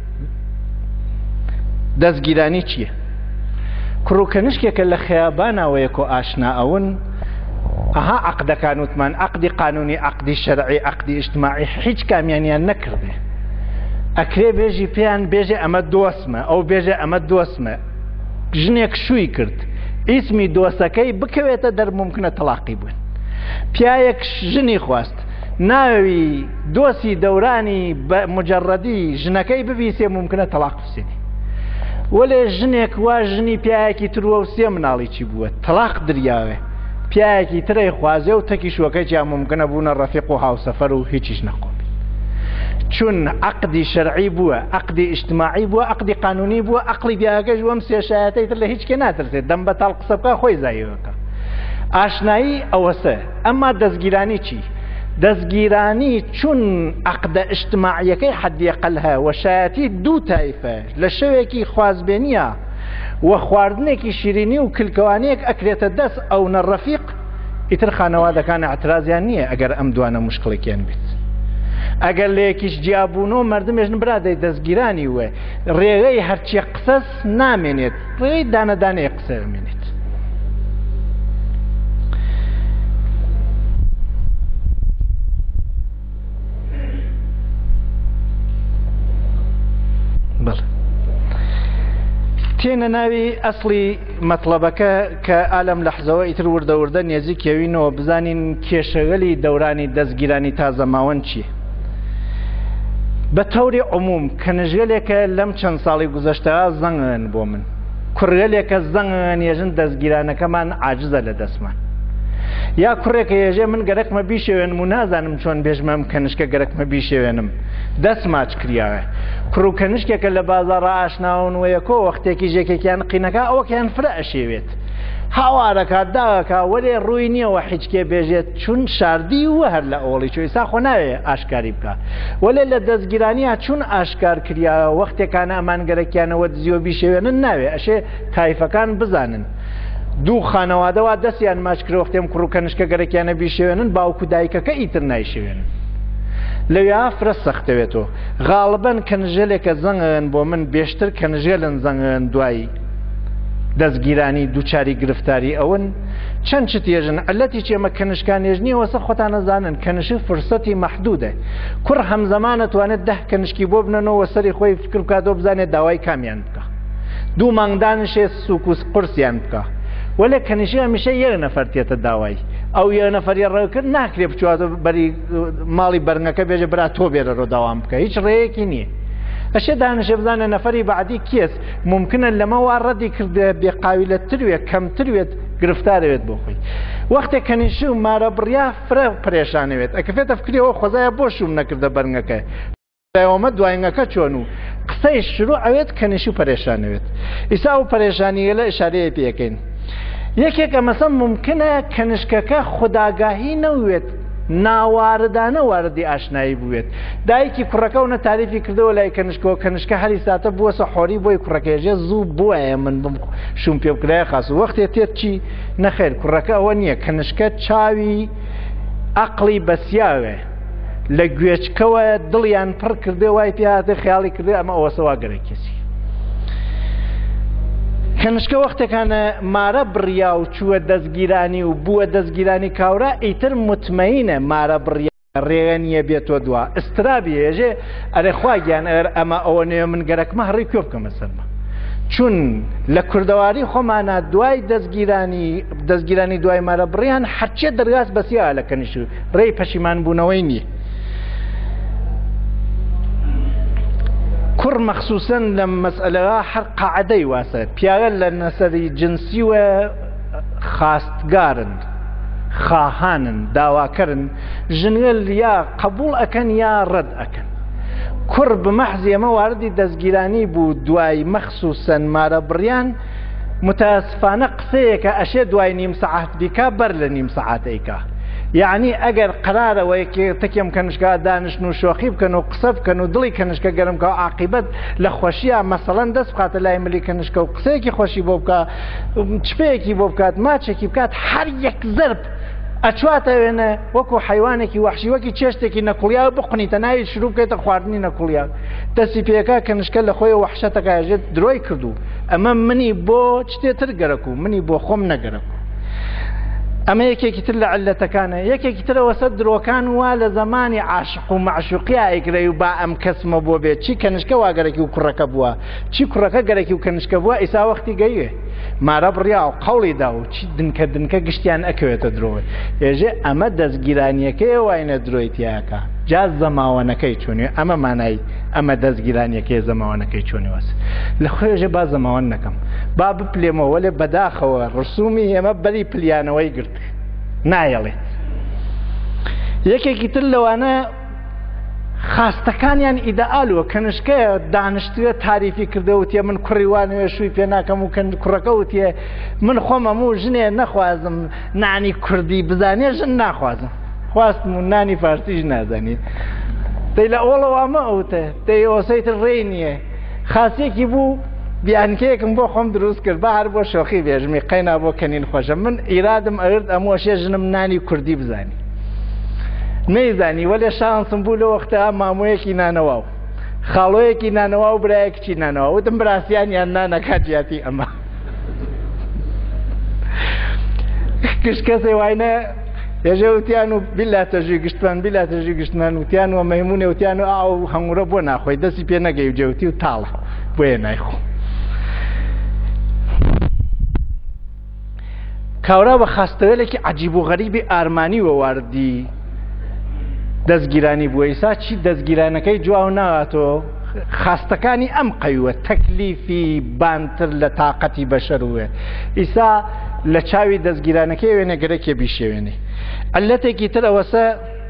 دەستگیرانی چییە؟ کوڕوکەنیشکێکە لە خەیابانەوەیەک و ئاشنا ئەون، ئەها عەقدەکان وتمان، عەقدی قانونی، عەقدی شەرعی، عەقدی ئیجتماعی، هیچ کامیانیان نەکردێ. ئەکرێ بێژی پێیان بێژێ ئەمە دۆستمە، ئەو بێژێ ئەمە دۆستمە، ژنێک شووی کرد، ئیسمی دۆستەکەی بکەوێتە دەرممکنە تەلاقی بوون. پیاەک ژنی خواست، ناوی دۆسی دەورانی مجەڕەدی ژنەکەی ببیسێ ممکنە تەلاق بسێنی. وەلێ ژنێک وا ژنی پیاەکی ترووە و سێ مناڵێکی بووە، تەلاق دریاوێ، پیاەکی ترەی خوازێ و تەکی شوەکەیان ممکنە بوونە ڕەفیق و هاوسەفەر و هیچیش نەقۆ. چون عەقدی شەرعی بووە، عەقدی ئیجتماعی بووە، عەقدی قانونی بووە، عەقلی پیاەکەش وەم سێشایەتەی تر لە هیچ کێ ناترسێت، دەم بەتاڵ قسە بکە خۆی زایەوەکە. ئاشنایی ئەوەسە. ئەمما دەستگیرانی چی؟ دەستگیرانی چون عەقدە ئیجتماعیەکەی حەدیەقەل هەیە و شایەتی دوو تایفە، لە شەوێکی خوازبێنیە و خواردنێکی شیرینی و کلکەوانەیەک ئەکرێتە دەست ئەو نەڕەفیق، ئیتر خانەوادەکان ئەعترازیان نییە ئەگەر ئەم دوانە مشکڵێکیان بیت. ئەگەر لە یەکیش جیابوونەوە مردمێژن برادەی دەستگیرانی وێ، ڕێگەی هەرچی قسەس نامێنێت، ڕێی دانەدانەیە قسە مێنێت. بەڵێ تێنە ناوی ئەسڵی مەطلبەکە کە ئالەم لەحزەوە ئیتر وردە وردە نێزیکەوینەوە بزانین کێشەگەلی دەورانی دەستگیرانی تازەماوەند چییە. بە تەوری عموم کەنژێلێکە لەم چەند ساڵی گوزەشتەوە زەنگن بۆ من، کوڕێلێکە زەنگن ێژن دەستگیرانەکەمان عاجزە لە دەستمان، یا کوڕێکە ێژێ من گەرەکمە بیشێوێنم و نازانم چۆن بێژمەم کەنشکە گەرەکمە بیشێوێنم، دەست ماچ کریاوە. کوڕ و کەنشکێکە لە بازاڕە ئاشناون وەیەکۆ وەختێکی ژێکێکیان قینەکە ئەوەکیان فرە ئەشێوێت، هاوارەکە داوەکە وەرێ ڕووی نییەوە هیچکێ بێژێت چون شاردی وە هەر لە ئۆڵی چۆی ساخۆ ناوێ ئاشکاری بکە. وەلێ لە دەستگیرانیە چون ئاشکار کریاوە وەختێکانە ئەمان گەرەکیانەوە دزیۆ بیشێوێنن ناوێ، ئەشێ تایفەکان بزانن. دوو خانەوادەوە دەستیان ماچکرە وەختێم کوڕ و کەنشکە گەرەکیانە بیشێوێنن، باوکو دایکەکە ئیتر نایشێوێنن. لەوێ فرە سەختەوێتەوە. غاڵبەن کەنژێلێکە زەنگن بۆ من بێشتر کەنژێلن زەنگن دوایی دەستگیرانی دووچاری گرفتاری ئەون چەند چ تێژن علەتی چێمە کەنشکان ێژنی وەسە خۆتان نەزانن کەنشی فرسەتی مەحدودە. کوڕ هەمزەمانە توانێت دەه کەنشکی بۆ بنەنەوە سەری خۆی فکر بکاتۆ بزانێت داوای کامیان بکە، دوو مانگدانشێ سوکوس قرسیان بکە. وەلێ کەنیشی هەمیشە یەک نەفەر تێتە داوای، ئەو یەک نەفەری ڕێوکرد ناکرێ بچواتە بەری ماڵی بەرنەکە بێژە برا تۆ بێرەڕۆ داوام بکە، هیچ ڕێیەکی نییە. ئەشێ دانیشە بزانە نەفەری بەعدی کێس ممکنە لەمەوا ڕەدی کردە بێقاویلەتتروێت کەمتروێت گرفتارەوێت بۆ خۆی. وەختێک کەنیشی و مارە بڕیا فرە پرێشانەوێت ئەکەفێتە فکرەوە خۆزایە بۆ شوم نەکردە بەرنەکە ئەومە دوایەکە چۆن و قسەی شروع ئەوێت کەنیشی و پەرێشانەوێت. ئیسا و پەرێشانیە لە ئشارەیە پێکەین. یەکێکە مەسەڵ ممکنە کەنشکەکە خوداگاهی نەوێت، ناواردانە واردی ئاشنایی بوێت. دایکی کوڕەکە و نەتاریفی کردەوە لای کەنشکەوە، کەنشکە هەری ساتە بووە سەحۆری بۆی کوڕەکەێژێ زوو بووە من بم شوم پێ بکرای خاس و وەختێ تێت چی نەخێر کوڕەکە ئەوە نییە، کەنشکە چاوی عەقڵی بەسیاوێ لە گوێچکەوە دڵیان پڕ کردێ وای پێهاتێ خیاڵی کردێ ئەمە ئەوەسەوا گەرەکێسی. کەنشکە وەختێکانە مارە بڕیا و چووە دەستگیرانی و بووە دەستگیرانی کاورە ئیتر متمەینە مارە بڕیا ڕێگە نییە بێتۆ دووە ئسترابی هێژێ ئەرێ خواگیان ئەر ئەمە ئەوە نوێ من گەرەکمە هەڕی کوێ بکەمە سەرمە چون لە کوردەواری خۆمانە دوای دەستگیرانی دەستگیرانی دوای مارە بڕیان هەرچێ دەرگاس بەسییا لە کەنیش ڕێی پەشیمان بوونەوەی نییە. کوڕ مەخسووسن لە مەسئلەوە هەر قاعدەی واسە پیاوە لە نەسەری جنسی و خاستگارن خواهانن داواکەرن ژنگەل یا قبول ئەکەن یا ڕەت ئەکەن. کوڕ بمەحزی ئەمە واردی دەستگیرانی بوو دوای مەخسووسن مارە بڕیان متاسفانە قسەیەکە ئەشێ دوای نیم سەعات بیکا بەر لە نیم سەعاتەیکا. یعنی ئەگەر قرارەوەی تەکێم کەنشکە دانشن و شۆخی بکەن و قسە بکەن و دڵی کەنشکە گەرمکە و عاقیبەت لە خۆشیە مەسەڵەن دەست بخاتە لای ملی کەنشکە و قسەیەکی خۆشی بۆ بکە چپەیەکی بۆ بکات ماچێکی بکات هەر یەک زرب ئەچواتە وێنە وەکو حیوانێکی وەحشی وەکی چێشتێکی نەکوڵیا بقنیتە ناوی شروع بکەیتە خواردنی نەکوڵیا دەستی پێکا کەنشکە لە خۆی وەحشەتەکەژێت درۆی کردو ئەمە منی بۆ چتێتر گەرەک و منی بۆ خۆم نەگەرەک. ئەمە یەکێکی تر لە عەلەتەکانە. یەکێکی ترەوە سەر درۆکان وا لە زمانی عاشق و معشوقیا ئەیگرەی و با ئەم کەسمە بۆ بێت چی کەنشکە وا گەرەکی و کوڕەکە بووە چی کوڕەکە گەرەکی و کەنشکە بووە ئیسا وەختی گەیوێ مارە بڕیا و قەوڵی دا و چی دنکە دنکە گشتیان ئەکەوێتە درۆی ێژێ ئەمە دەستگیرانیەکەی واینە درۆی تیاکە جاز زەماوەنەکەی چۆنی ئەمە مانای ئەمە دەستگیرانیەکەی زەماوەنەکەی چۆنی وەس لە خۆێژێ با زەماوەن نەکەم با بپلێمەوە لێ بەداخەوە ڕسومی ئێمە بەری پلیانەوەی گرت نایەڵێت. یەکێکی تر لەوانە خاستەکانیان ئیدەئالوە کەنشکەیە دانیشتووە تاریفی کردەوتیە من کوڕی وانەوێ شووی پێ ناکەم و کوڕەکە وتیە من خۆم هەموو ژنێ نەخوازم نانی کوردی بزانێ ژن ناخوازم خواستم و نانی فارسیش نازانێت دەی لە ئۆڵەوە ئەمە ئەوتە دەی ئۆسەیتر ڕێی نییە خاستێکی بوو بیانکەیەکم بۆ خۆم دروست کرد بە هەر بۆ شۆخی بێژمی قەینا بۆ کەنین خۆشە من ئیرادم ئەورد ئەمۆ شێ ژنم نانی کوردی بزانی نەیزانی وەلێ شانسم بوو لە وەختە مامۆیەکی نانەوا و خاڵۆیەکی نانەوا و برایەکچی نانەوە وتم براسییانیان نانەکات جیاتی ئەمە کش کەسێ واینە ێژێ وتیان و بیلاتەژی گشتمان بیلاتەژی گشتمان وتیان و مەیمونێ وتیان و ئاو هەموورە بۆ ناخۆی دەستی پێ نەگەی و جەوتی و تاڵە بۆیە نایخۆ. کاورا بە خاستەوێلێکی عەجیب و غەریبی ئارمانی وەواردی دەستگیرانی بووە ئیسا چی دەستگیرانەکەی جواو ناواتەوە خاستەکانی ئەم قەیوە تەکلیفی بانتر لە تااقەتی بەشەر وێ ئیسا لە چاوی دەستگیرانەکەی وێنە گەرەکێ بیشێوێنێ. عەلەتێکی تر ئەوەسە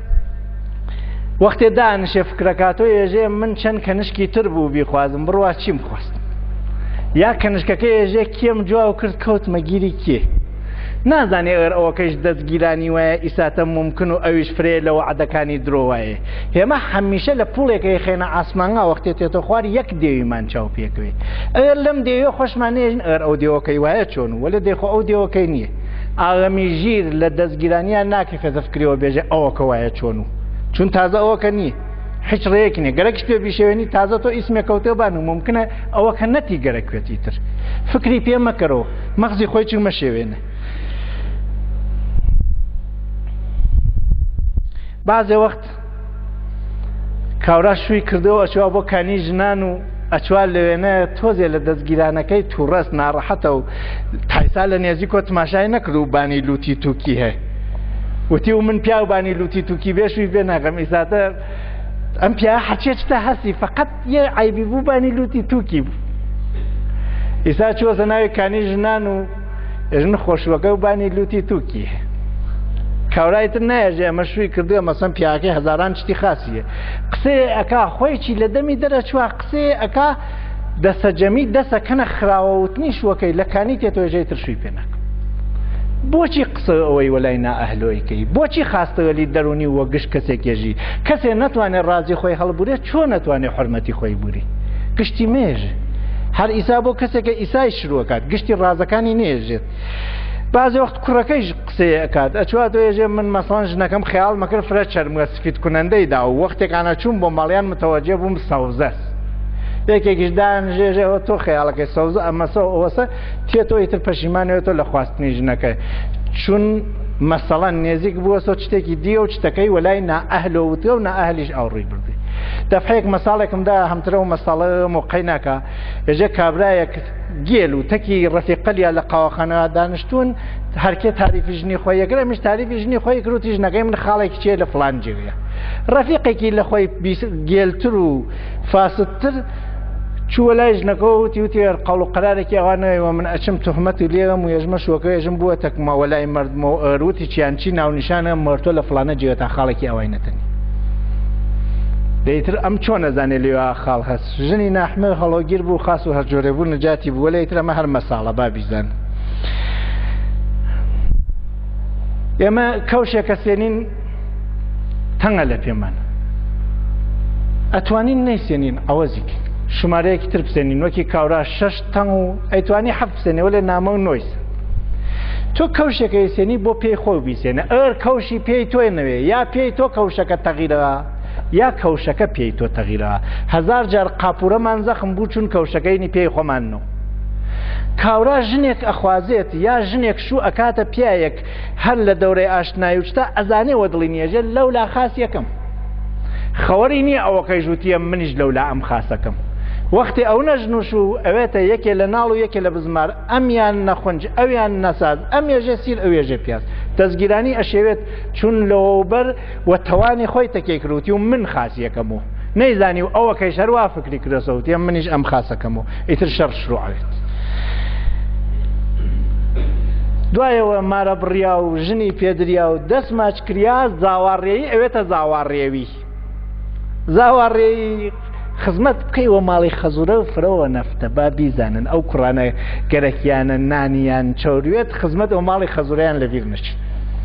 وەختێ دانشێ فکرەکاتۆ ێژێ من چەند کەنشکی تر بوو بیخوازم بڕوا چیم خواستم یا کەنشکەکە ێژێ کێم جواو کرد کەوتمە گیری کێ نازانێ ئەر ئەوەکەش دەستگیرانی وایە ئیساتە ممکن و ئەویش فرێ لە وعدەکانی درۆوایە هێمە هەمیشە لە پوڵێکەی خێنە ئاسمانگا وەختێ تێتە خوار یەک دێویمان چاو پێکوێ ئەوێر لەم دێوێ خۆشمانێژن ئەر ئەو دێوەکەی وایە چۆن و وەلە دێخۆ ئەو دێوەکەی نییە ئاغەمی ژیر لە دەستگیرانیان ناکە فێتە فکرەوە بێژێ ئەوەکە وایە چۆن و چون تازە ئەوەکە نییە هیچ ڕێیەک نیە گەرەکش پێ بیشێوێنی تازە تۆ ئیسمێکەوتێبان و ممکنە ئەوەکە نەتی گەرەکوێتی تر فکری پێ مەکەرەوە مەغزی خۆی چ مەشێوێنە. بعضێ وەخت کاورا شووی کردەوە ئەچوا بۆ کانی ژنان و ئەچوا لەوێنە تۆزێ لە دەستگیرانەکەی تووڕەست ناڕەحەتە و تایسا لە نێزی کۆ تماشای نەکرد و بانی لوتی تووکی هەیە وتی و من پیا و بانی لوتی تووکی بێشوی بێ ناکەم ئیساتە ئەم پیا حەچێتە هەستی فقط یە عیبی بوو بانی لوتی تووکی بوو ئیسا چۆزە ناوی کانی ژنان و ژن خۆشوەکە و بانی لوتی تووکی هەیە کاورایتر نایەژێ ئەمە شووی کردووە مەسەن پیاکەی هەزاران چتی خاسیە قسێ ئەکا خۆیکی لە دەمی دەرەچوە قسێ ئەکا دەسەجەمی دەسەکەنە خراوەوتنی شوەکەی لە کانی تێتۆژەی تر شووی پێ ناکەم بۆچی قسە ئەوەی وەلای نائەهلۆیکەی بۆچی خاستەوەلی دەرونی وە گشت کەسێکێژی کەسێ نەتوانێت ڕازی خۆی هەڵبورێت چۆن نەتوانێت حورمەتی خۆی بوری گشتی مێژە هەر ئیسا بۆ کەسێکە ئیسای شروعکات گشتی ڕازەکانی نێژێت بعضی وقت کوڕەکەیش قسەیە ئەکات ئەچوا تۆێژێ من مەسەڵەن ژنەکەم خەیاڵ مەکرد فرە چەرمگە سفید کونەندەی دا و وەختێکانە چوون بۆ ماڵیان متەوەجێ بووم سەوزەس یەکێکیش دانژێژەوە تۆ خەیاڵەکەی سەوزە ئەمەسە ئەوەسە تێتۆ ئیتر پەشیمانەوێتۆ لە خواستنی ژنەکە چون مەسەڵەن نێزیک بووە سۆ شتێکی دیە و شتەکەی وەلای نائەهلۆوتە و نائەهلیش ئاوڕێی بردی دەفحەیەک مەساڵێکمدا هەمترە و مەساڵە موقعی ناکە ێژە کابرایەک گێل و تەکی ڕەفیقەلیا لە قاوەخانەوە دانیشتوون هەرکێ تاریفی ژنی خۆی یەکرە مش تاریفی ژنی خۆی کروتی ژنەکەی من خاڵێکی چێ لە فڵان جێویە ڕەفیقێکی لە خۆی گێلتر و فاستتر چووە لای ژنەکە و وتی وتی قەڵ و قەرارێکی ئەوانەوە من ئەچم تۆهمەتی لێم و ێژمە شوەکە ێژم بووە تەکمەوە لای مردمەوە ئەروتی چیانچی ناونیشانە مەرتۆ لە فڵانە جێوە تا خاڵێکی ئەوەی نەتەنی دەیتر ئەم چۆن نەزانێ لێوە خاڵ هەست ژنی ناحمە هەڵۆگیر بوو خاس و هەرجۆرێ بوو نەجاتی بووە لە ئیتر ئەمە هەر مەساڵە بابیزان ئێمە کەوشێکە سێنین تەنگە لە پێمان ئەتوانین نەیسێنین ئەوەزیکن شمارەیەکی تر بسێنین وەکی کاورا شەش تەنگ و ئەیتوانی حەفت بسێنەوە لە نامە و نۆیس تۆ کەوشێکە سێنی بۆ پێی خۆ بیسێنە ئەر کەوشی پێی تۆی نەوێ یا پێی تۆ کەوشەکە تەغیرەوە یا کەوشەکە پێی تۆ تەغیرەوە هەزار جار قاپورەمان زەخم بوو چون کەوشەکەینی پێی خۆمانەوە کاورا ژنێک ئەخوازێت یا ژنێک شوو ئەکاتە پیاەک هەر لە دەورەی ئاشنایی وشتا ئەزانێ دڵی نیێژێ لەولا خاس یەکەم خەوەری نییە ئەوەکەی ژووتیە منیش لەولا ئەم خاسەکەم وەختی ئەو نەژنوش و ئەوێتە یەکێ لە ناڵ و یەکێ لە بزمار ئەمیان نەخۆنج ئەویان نەساز ئەم ێژێ سیر ئەو ێژێ پیاس دەستگیرانی ئەشێوێت چون لەوبەر و تەوانی خۆی تەکێکروتی و من خاسیەکەم و نەیزانی و ئەوەکەی شەروا فکری کرێسەوتیە منیش ئەم خاسەکەم و ئیتر شەڕ شروعەوێت دوایەوە مارە بڕیا و ژنی پێدریا و دەست ماچ کریا زاوارڕێیی ئەوێتە زاوارڕێوی زاوارڕێی خزمەت بکەیوە ماڵی خەزورە و فرەوە نەفتە با بیزانن ئەو کوڕانە گەرەکیانە نانیان چۆروێت خزمەت ئەو ماڵی خەزوریان لەبیر نەچێت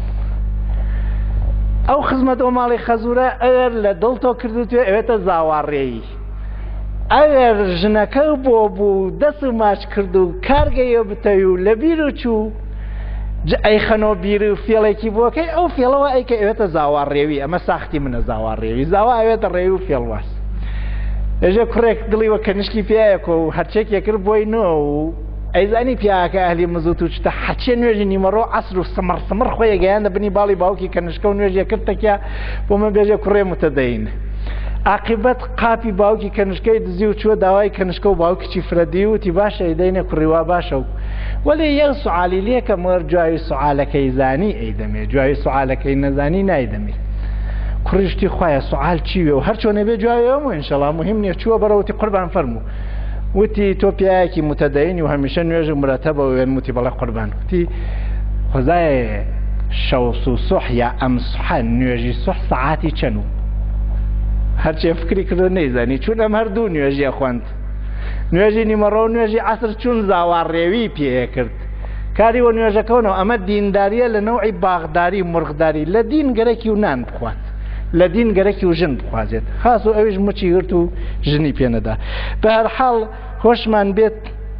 ئەو خزمەت ئەو ماڵی خەزورە ئەگەر لە دڵتۆ کردوتوێ ئەوێتە زاوارڕێیی ئەگەر ژنەکە بۆ بوو دەست و ماچ کرد و کارگەیە بتەوی و لەبیر و چوو ئەی خەنۆ بیر و فێڵێکی بۆکەی ئەو فێڵەوە ئەیکە ئەوێتە زاوارڕێوی ئەمە ساختی منە زاوارڕێوی زاوا ئەوێتە ڕێوی و فێڵواس ئێژە کوڕێک دڵیوە کە نشکی پیاەکە و هەرچێک یەکرد بۆی نەوە و ئەیزانی پیاکە ئەهلی مزوت و چتە حەچێ نوێژی نیمەڕۆ عەسر و سمەڕ سمڕ خۆی گەیاندە بنی باڵی باوکی کەنشکە و نوێژ یەکردتەکە بۆ من بێژێ کوڕێ متەدەین عاقبەت قاپی باوکی کەنشکەی دزی و چوە داوای کەنشکە و باوکیی فرەدی وتی باشە ئەیدەینە کوڕیوا باشە و وەلی یەک سوعالی لێکە مەر جوای سوعالەکەی زانی ئەیدەمێ جوای سوعالەکەی نەزانی نایدەمێ کوڕیشتی خوایە سوعال چیوێ و هەر چۆنێ بێ جوایەوە و ئینشەڵا مهم نییە چووە بەرەوتی قوربان فەرموو وتی تۆ پیاەکی متەدەینی و هەمیشە نوێژ مرەتەبە وێن وتی بەڵێ قوربان وتی خۆزایە شەوس و سوح یا ئەم سوحە نوێژی سوح سەعاتی چەند و هەرچێ فکری کردو نەیزانی چون ئەم هەردوو نوێژیە خوێند نوێژی نیمەڕۆ و نوێژی عەسر چون زاوارڕێوی پێ کرد کاری وە نوێژەکەونەوە ئەمە دینداریە لە نەوعی باغداری مرغداری لە دین گەرەکی و نان بخوات لە دین گەرەکی و ژن بخوازێت خاس و ئەویش مچی گرت و ژنی پێنەدا بە هەرحاڵ خۆشمان بێت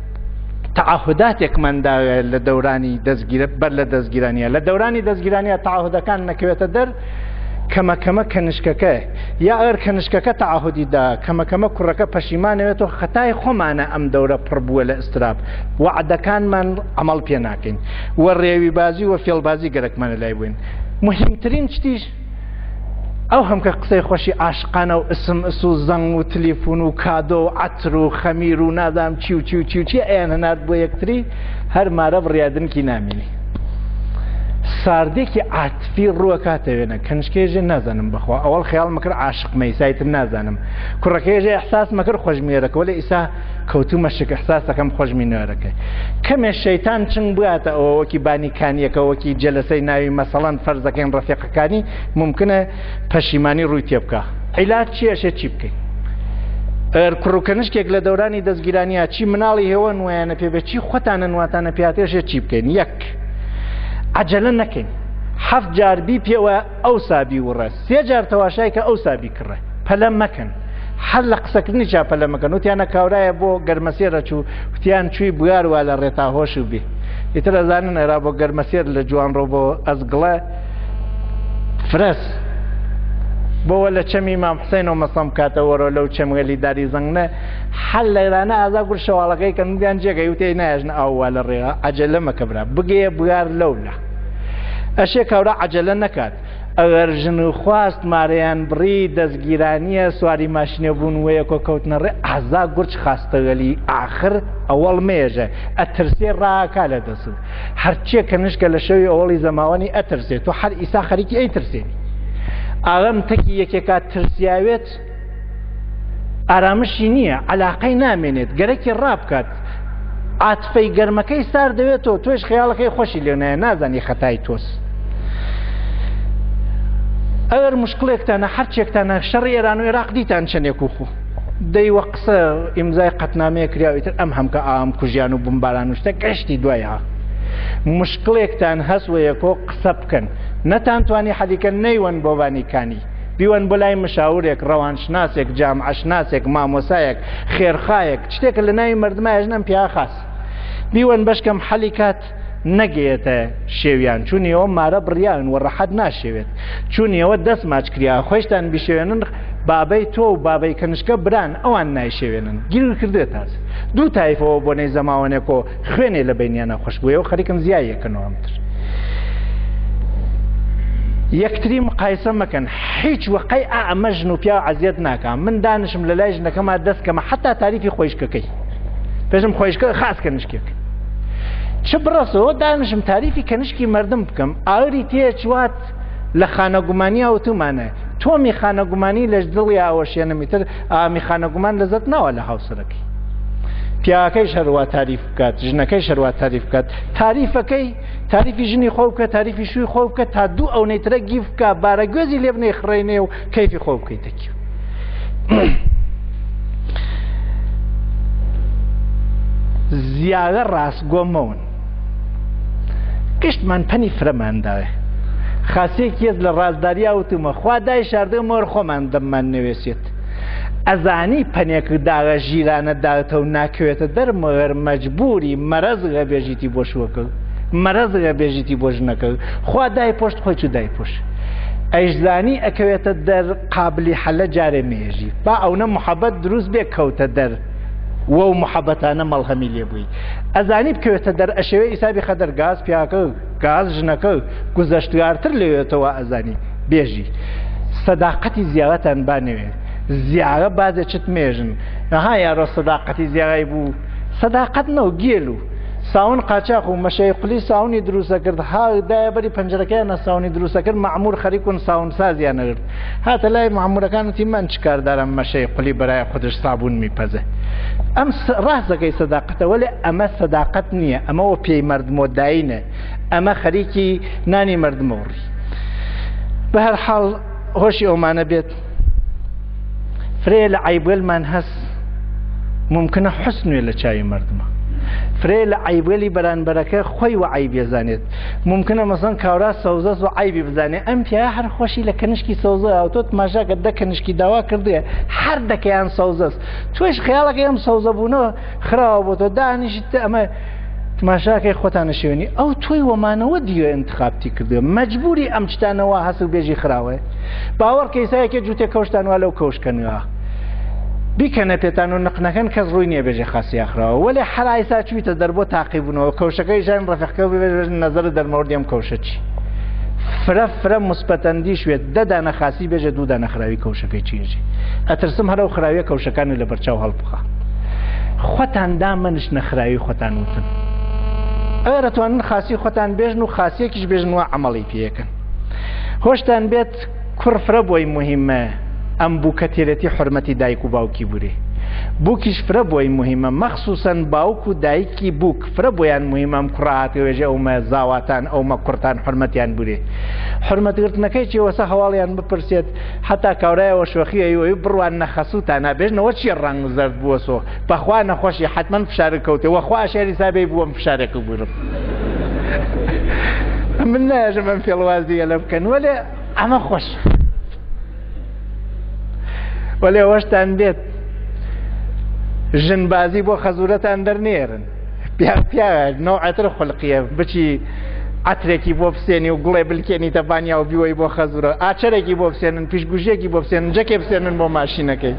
تعهداتێکمان داوێت لە دەورانی دەستگیرە بەر لە دەستگیرانیە لە دەورانی دەستگیرانیە تعهدەکان نەکەوێتە دەر کەمەکەمە کەنشکەکە یا ئەر کەنشکەکە تعهدیدا کەمەکەمە کوڕەکە پەشیمانەوێت و خەتای خۆمانە ئەم دەورە پڕ بووە لە ئستراب وعدەکانمان عەمەڵ پێ ناکەین وە ڕێوی بازی و فێڵبازی گەرەکمانە لای بووین مهمترین شتیش ئەو هەمکە قسەی خۆشی عاشقانە و ئسم ئس و زەنگ و تلیفۆن و کادۆ و عەتر و خەمیر و نازام چی و چی و چی و چی ئەیان هەنارد بۆ یەکتری هەر مارە بڕیادنکی نامینی ساردێکی عاتفی ڕووە کاتەوێنە کەنشکێژێ نازانم بخوا ئەوەڵ خەیاڵ مەکرد عاشق مەیسایتر نازانم کوڕەکەیژێ ئەحساس مەکرد خۆشمێرەکە وەلە ئیسا کەوتومە شک ئەحساس دەکەم خۆشمێنەرەکەی کەمێ شەیتان چنگ بواتە ئەوە وەکی بانیکانیەکە وەکی جەلەسەی ناوی مەسەڵەن فەرزەکەین ڕەفیقەکانی ممکنە پەشیمانی ڕووی تێ بکە عیلاج چیەشێ چی بکەین ئەر کوڕوکەنشکێک لە دەورانی دەستگیرانیە چی مناڵی هێوە نوایانە پێبێت چی خۆتانە نواتانە پێاتێشێ چی بکەین یەک عجلە نەکەین حەفت جار بی پێوە ئەو سابی وڕە سێ جار تەواشای کە ئەو سابی کڕە پەلە مەکەن هەر لە قسەکردنی چا پەلە مەکەن وتیانە کاورایە بۆ گەرمەسێرە چوو وتیان چووی بواروا لە ڕێتاهۆش و بێ ئیتر ئەزانن ئێرا بۆ گەرمەسێر لە جوانڕۆ بۆ ئەزگڵە فرەس بۆوە لە چەمی مام حسینەوە مەسەم کاتەوەرە لەو چەمگەلی داری زەنگنە حەل لە ئێرانە ئازا گور شەواڵەکەی کە نودیان جێگەی وتێ نایژنە ئاووا لە ڕێگا عەجەلە مەکە برا بگەیە بوار لەولا ئەشێ کاورا عەجەلە نەکات ئەگەر ژن و خواست مارەیان بڕی دەستگیرانیە سواری ماشینە بوون وەیەکۆ کەوتنە ڕێ ئازا گورچ خاستەگەلی ئاخر ئەوەڵ مێژە ئەترسێ ڕاکا لە دەسن هەرچیە کە نشکە لە شەوی ئەوەڵی زەماوەنی ئەترسێت و هەر ئیسا خەریکی ئەیترسێنی ئاغەم تەکی یەکێکا ترسیاوێت ئارامشی نییە عەلاقەی نامێنێت گەرەکی ڕابکات عاتفەی گەرمەکەی سار دەوێتەوە تۆش خەیاڵەکەی خۆشی لێنایە نازانی خەتای تۆس ئەگەر مشکلێکتانە هەرچێکتانە شەڕی ئێران و عێراق دیتان چەندێک و خو دەیوە قسە ئیمزای قەتنامەیە کراویتر ئەم هەمکە ئام کوژیان و بمباران و شتە گەشتی دوایە مشکلێکتان هەسوەیەکۆ قسە بکەن نەتانتوانی حەدیکە نەیوەن بۆ بانیکانی بیوەن بۆ لای مشاورێک ڕەوانشناسێک جامعەشناسێک مامۆسایەک خێرخایەک شتێکە لە ناوی مردمایەش نەم پیا خاس بیوەن بەشکەم حەلی کات نەگەیەتە شێویان چونیەوە مارە بڕیان و ڕەحەت ناشێوێت چونیەوە دەست ماچ کریا خۆشتان بشێوێنن بابەی تۆ و بابەی کەنشکە بران ئەوان نایشێوێنن گیر کردێت تاز دوو تایفەوە بۆ نەی زەماوەنێکۆ خوێنێ لە بینیانە خۆش بوویەوە خەریکم زیایەکەنەوەمتر یەکتری مقایسە مەکەن هیچ وەقەی ئەمە ژن و پیا عەزیەت ناکەم من دانشم لە لای ژنەکەما دەستکەمە حتا تاریفی خۆشکەکەی پێشم خۆشکە خاص کەنشکێک چ بڕەسەوە دانشم تاریفی کەنشکی مردم بکەم ئاوری تێچوات لە خانەگومانی ئەوتومانە تۆمی خانەگومانی لەش دڵی ئاوەشێنەمیتر ئامی خانەگومان لەزەت ناوە لە هاوسەرەکەی پیاکەی شەروە تاریف بکات ژنەکەی شەروە تاریف بکات تاریفەکەی تاریفی ژنی خۆ بکە تاریفی شووی خۆ بکە تا دوو ئەو نەیترە گیف بکە بارە گوێزی لێ بنێ خڕێنێ و کەیفی خۆ بکەیتەکی زیاگە ڕاستگۆمەون گشتمان پەنی فرەمانداوێ خاسێکی یەز لە ڕازداریا وتمە خوا دای شاردە مۆر خۆمان دەممان نەوێسێت ئەزانی پەنێک داغە ژیرانە داغتە و ناکەوێتە دەرمەوەر مەجبوری مەرەزگە بێژیتی بۆ شوەکە مەرەزگە بێژیتی بۆ ژنەکە خوا دای پۆشت خۆی چ دای پۆش ئەیشزانی ئەکەوێتە دەر قابلی حەلە جارێ مێژی با ئەوە محەبەت دروست بێ کەوتە دەر وەو محەبەتانە مەڵهەمی لێ بووی ئەزانی بکەوێتە دەر ئەشێوێ ئیسابی خەدەر گاز پیاکە گاز ژنەکە گوزەشتوارتر لێوێتەوە ئەزانی بێژی سەداقەتی زیاوەتان بانەوێت زیاغە بازێ چت مێژن نەها یارۆ سەداقەتی زیاغای بوو سەداقەت نەو گێل و ساون قاچاق و مەشەی قولی ساونی دروستە کرد ها دایە بەری پەنجەرەکەیانە ساونی دروستە کرد مەعموور خەریکون ساون سازیانە کرد هاتە لای مەعموورەکانەتی من چکار دارم مەشەی قولی بەرای خودش سابوون میپەزە ئەم ڕاستەکەی سەداقەتە وەلێ ئەمە سەداقەت نییە ئەمەوە پێی مردمۆداینە ئەمە خەریکی نانی مردمەوڕی بە هەر حاڵ هۆشی ئەومانە بێت فرێ لە عیبێلمان هەست ممکنە حوسنوێ لە چاوی مردمە فرێ لە عیبێلی بەرانبەرەکە خۆی و عیبێ زانێت ممکنە مەسەڵەن کاورا سەوزەس و عیبی بزانێت ئەم پیاە هەر خۆشی لە کەنشکی سەوزە ئەوتۆ ماژاکە دە کەنشکی داوا کردوێ هەر دەکەیان سەوزەست توێش خەیاڵەکە ئەم سەوزە بوونەوە خراوە بۆ تۆ دانیشت ئەمە تماشاکەی خۆتانە شوێنی ئەو تۆی وەمانەوە دیوە انتخابتی کردووە مەجبوری ئەم شتانەوە هەست و بێژی خراوە باوەڕ کەیسایەکێ جوتێ کەوشتانوا لەو کەوشکەنەوە بیکەنە پێتان و نقنەکەن کەس ڕووی نییە بێژێ خاسی ئاخراوە وەلێ هەرایسا چویتە دەربۆ تاقیبوونەوە کەوشەکەی ژان ڕەفیقەکە ببێژ نەزەرە دەرمەوردیم کەوشە چی فرە فرە موسبەتەندی شوێت دەدانە خاسی بێژە دوو دانە خراوی کەوشەکەی چێژی ئەترسم هەرە و خراویە کەوشەکانی لە بەرچاو هەڵبخە خۆتان دامەنش نەخراوی خۆتان وتن ئەوە دەتوانن خاسی خۆتان بێژن و خاسیەکیش بێژن وە عەمەڵی پێیەکەن هۆشتان بێت کوڕ فرە بۆی مهمە ئەم بوو کە تێرەتی حورمەتی دایک و باوکی بوورێ بووکیش فرە بۆی مهمە مەخسووسەن باوک و دایکی بووک فرە بۆیان مهمە ئەم کوڕاتێژێ ئەومە زاواتان ئەومە کوڕتان حورمەتیان بوورێ حورمەتگرتنەکەی چێوەسە هەواڵیان بپرسێت حتا کاورایەوە شوەخی ئەوی بڕوان نەخەسووتان نابێژنەوە چی ڕەنگ زەرد بووەسۆ بەخوا نەخۆشی حتمەن فشارە کەوتێ وەخوا شێری سابەی بووەم فشارێکە بوورم من ناژم ئەم فێڵوازیە لە بکەن وەلێ ئەمە خۆش وەلێ وەشتان بێت ژنبازی بۆ خەزورەتان دەرنێرن پیا پیا نەوعەتر خوڵقیە بچی عەترێکی بۆ بسێنی و گوڵێ بلکێنی تەبانیا و بیوەی بۆ خەزورە ئاچەرێکی بۆ بسێنن پیشگوژێکی بۆ بسێنن جەکێ بسێنن بۆ ماشینەکەی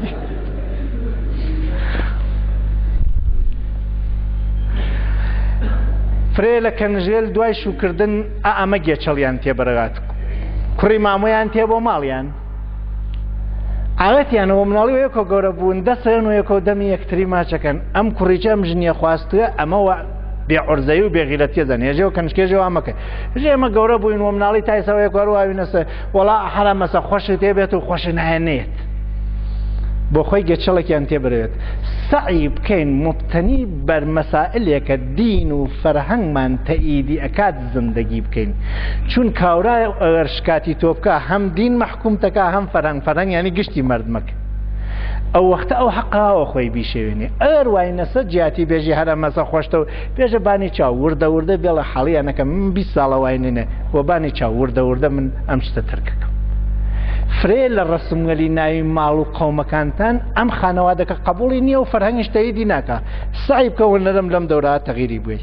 فرێ لە کەنژێل دوای شوکردن ئەمە گێچەڵیان تێبەرەگات کوڕی مامۆیان تێ بۆ ماڵیان ئاوەتیانەوە مناڵی وەیەکۆ گەورە بوون دەسەن و یەکۆ دەمی یەکتری ماچەکەن ئەم کوڕیچە ئەم ژنیە خواستووە ئەمەوە بێعورزەی و بێغیرەتیە زەن هێژێ و کەنجکێژەوە ئەمەکە ژێ ئێمە گەورە بووین و مناڵی تایسەوە یەک وەروواوینەسە وەڵا حەرە مەسە خۆشت تێبێت و خۆش نایەنێت بۆ خۆی گەچەڵێکیان تێبرێت سعی بکەین مبتەنی بەر مەسائلێکە دین و فەرهەنگمان تەئیدی ئەکات زندگی بکەین چون کاورا ئەگەر شکاتی تۆ بکە هەم دین مەحکوم تەکا هەم فەرهەنگ فەرهەنگ یعنی گشتی مردمەکە ئەو وەختە ئەو حەقاوە خۆی بیشێوێنێ ئەر وای نەسە جیاتی بێژی هەرە مەسە خۆشتەوە پێشە بانی چاو وردە وردە بێڵە حەڵیانەکە من بیست ساڵە وای نێنێ وە بانی چاو وردە وردە من ئەم شتە ترکەکەم فرێ لە ڕسمگەلی ناوی ماڵ و قەومەکانتان ئەم خانەوادەکە قبوڵی نییە و فەرهەنگیش تەئیدی ناکە سعی بکەون لەرم لەم دەورە تەغیری بووی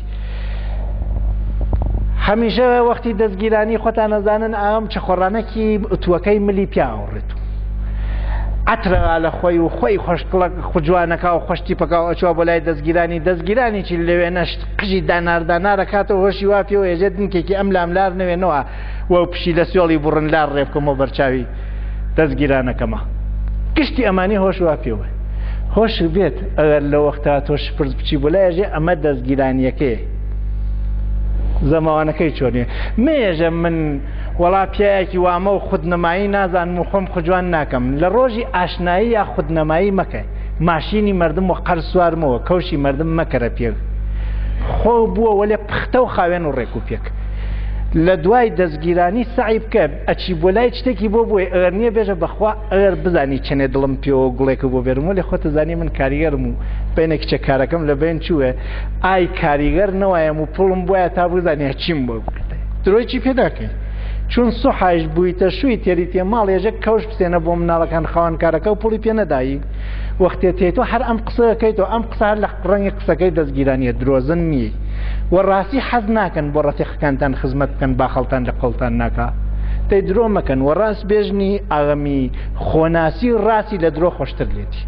هەمیشە وەختی دەستگیرانی خۆتان نەزانن ئام چە خۆڕانەکی ئوتووەکەی ملی پیاوەڕێت عترە لە خۆی و خۆی خۆشکڵک خوجوانەکە و خۆشتی پەکاو ئەچوە بۆ لای دەستگیرانی دەستگیرانی چی لەوێ نەشت قژی داناردانارەکاتەوە هۆشی وا پێوە ێژێت دنکێکی ئەم لاملار نوێنەوە وە پشی لە سوێڵی بڕن لار ڕێبکەمەوە بەرچاوی دەستگیرانەکەمە گشتی ئەمانی هۆش وا پێوە هۆش بێت ئەگەر لە وەختا تۆش پرس بچی بۆ لایەژێ ئەمە دەستگیرانیەکەی زەماوانەکەی چۆنێ مێژە من وەڵا پیاەکی وامە و خودنەمایی نازانم و خۆم خجوان ناکەم لە ڕۆژی ئاشنایی یا خودنەمایی مەکە ماشینی مردم و قەر سوارمەوە کەوشی مردم مەکەرە پێ خۆ بووە وەلێ پختە و خاوێن و ڕێک و پێک لە دوای دەستگیرانی سعی بکە ئەچی بۆ لای شتێکی بۆ بۆی ئەگەر نییە بێژە بەخوا ئەگەر بزانی چنێ دڵم پێوە گوڵێک بۆ بێرم وەلێ خۆتە زانی من کاریگەرم و بینێک چە کارەکەم لە بین چووە ئای کاریگەر نەوایەم و پڵم بۆیە تا بزانێ چیم بۆ بکردێ درۆیی پێ ناکەی چون سوحاش بوویتە شووی تێری تێ ماڵ ێژە کەوش بسێنە بۆ مناڵەکان خاوەن کارەکە و پوڵی پێ نەدایی وەختێ تێتۆ هەر ئەم قسەکەیتەوە ئەم قسە هەر لە ڕەنگی قسەکەی دەستگیرانیە درۆزن نییە وەڕاستی حەز ناکەن بۆ ڕەفیقەکانتان خزمەت بکەن باخەڵتان لە قەڵتان ناکا تەی درۆ مەکەن وەڕاست بێژنی ئاغەمی خۆناسی ڕاستی لە درۆ خۆشتر لێتی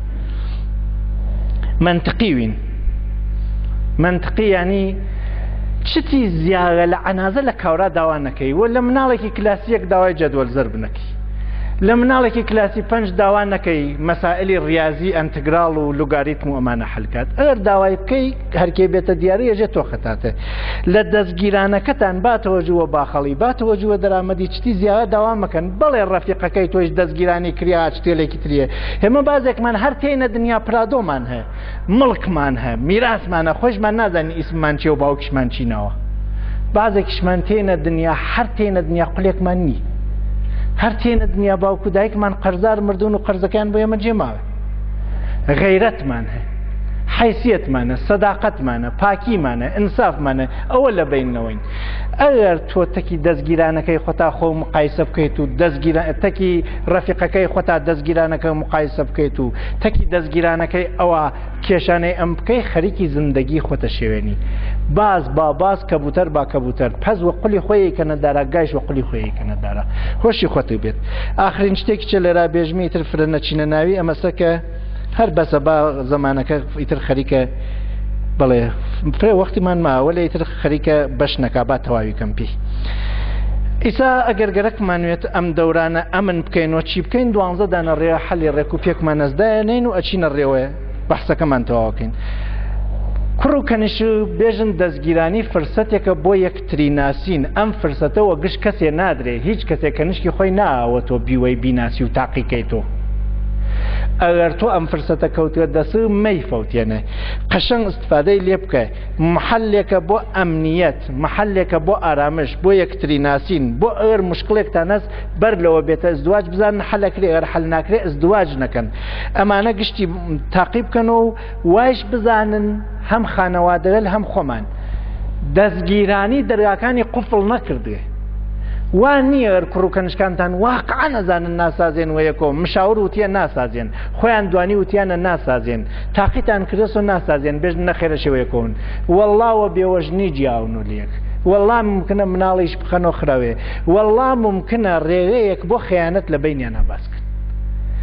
منطقی وین منطقی ینی چتی زیاغە لە عنازە لە کاورا داوا نەکەی وە لە مناڵێکی کلاسیەک داوای جەدوەل زەرب نەکەی لە مناڵێکی کلاسی پەنج داوا نەکەی مەسائلی ڕیاضی ئەنتگرال و لوگاریتم و ئەمانە حەلکات ئەگەر داوای بکەی هەرکێ بێتە دیاری ێژێ تۆ خەتاتە لە دەستگیرانەکەتان باتەوەجووە باخەڵی باتەوەجووە دەرامەدی چتی زیاغە داوا مەکەن بەڵێ ڕەفیقەکەی تۆش دەستگیرانی کریا شتێلێکی تریە هێمە بازێکمان هەر تێنە دنیا پرادۆمان هەیە مڵکمان هەیە میراسمانە خۆشمان نازانی ئیسممان چێ و باوکشمان چینەوە بازێکیشمان تێنە دنیا هەر تێنە دنیا قولێکمان نی هەر تێنە دنیا باوکو دایکمان قەرزار مردون و قەرزەکان بۆ ئێمە جێماوە غەیرەتمان هەیە حیسیەتمانە سەداقەتمانە پاکیمانە ئینسافمانە ئەوە لە بینەوەین ئەگەر تۆ تەکی دەستگیرانەکەی خۆتا خۆ مقایسە بکەیت و تەکی ڕەفیقەکەی خۆتا دەستگیرانەکە مقایسە بکەیت و تەکی دەستگیرانەکەی ئەوە کێشانەی ئەم بکەی خەریکی زندگی خۆتە شێوێنی باز با باز کەبوتەر با کەبوتەر پەز وە قولی خۆی کەنەدارە گایش وە قولی خۆی کەنەدارە هۆشی خۆت بێت ئاخرین شتێکی چە لێرا بێژمی تر فرە نەچینە ناوی ئەمەسەکە هەر بەسە با زەمانەکە ئیتر خەریکە بەڵێ فرێ وەختیمان ماوە لە ئیتر خەریکە بەش نەکا با تەواوی کەم پێی ئیسا ئەگەر گەرەکمانوێت ئەم دەورانە ئەمن بکەینەوە چی بکەین دوانزە دانە ڕێوە حەلی ڕێک و پێکمان نەزدایەنین و ئەچینە ڕێوە بەحسەکەمان تەواوکەین کوڕ و کەنیش بێژن دەستگیرانی فرسەتێکە بۆ یەکتری ناسین ئەم فرسەتەوە گشت کەسێ نادرێ هیچ کەسێک کەنیشکی خۆی ناوەتۆ بیوەی بیناسی و تاقیکەیتۆ ئەگەر تۆ ئەم فرسەتە کەوتوە دەس مەی فەوتێنێ قەشەنگ استفادەی لێ بکە محلێکە بۆ ئەمنیەت محلێکە بۆ ئارامش بۆ یەکتری ناسین بۆ ئەگەر مشکلێکتان هەست بەر لەوە بێتە ئەزدواج بزانن حەلەکرێ ئەگەر حەل ناکرێ ئەزدواج نەکەن ئەمانە گشتی تاقی بکەنەوە و وایش بزانن هەم خانەوادەگەل هەم خۆمان دەستگیرانی دەرگاکانی قوفڵ نەکردێ وان نییە ئەر کوڕ و کەنیشکانتان واقعا نەزانن ناسازێن وەیەکۆ مشاور وتیە ناسازێن خۆیان دوانی وتیانە ناسازێن تاقیتان کردەس و ناسازێن بێژن نەخێرە شێوەیەکەون وەڵڵاوە بێوەژنی جیاون و لێک وەڵڵا ممکنە مناڵیش بخەنەوە خراوێ وەڵڵا ممکنە ڕێگەیەک بۆ خەیانەت لە بینیانە باسکرد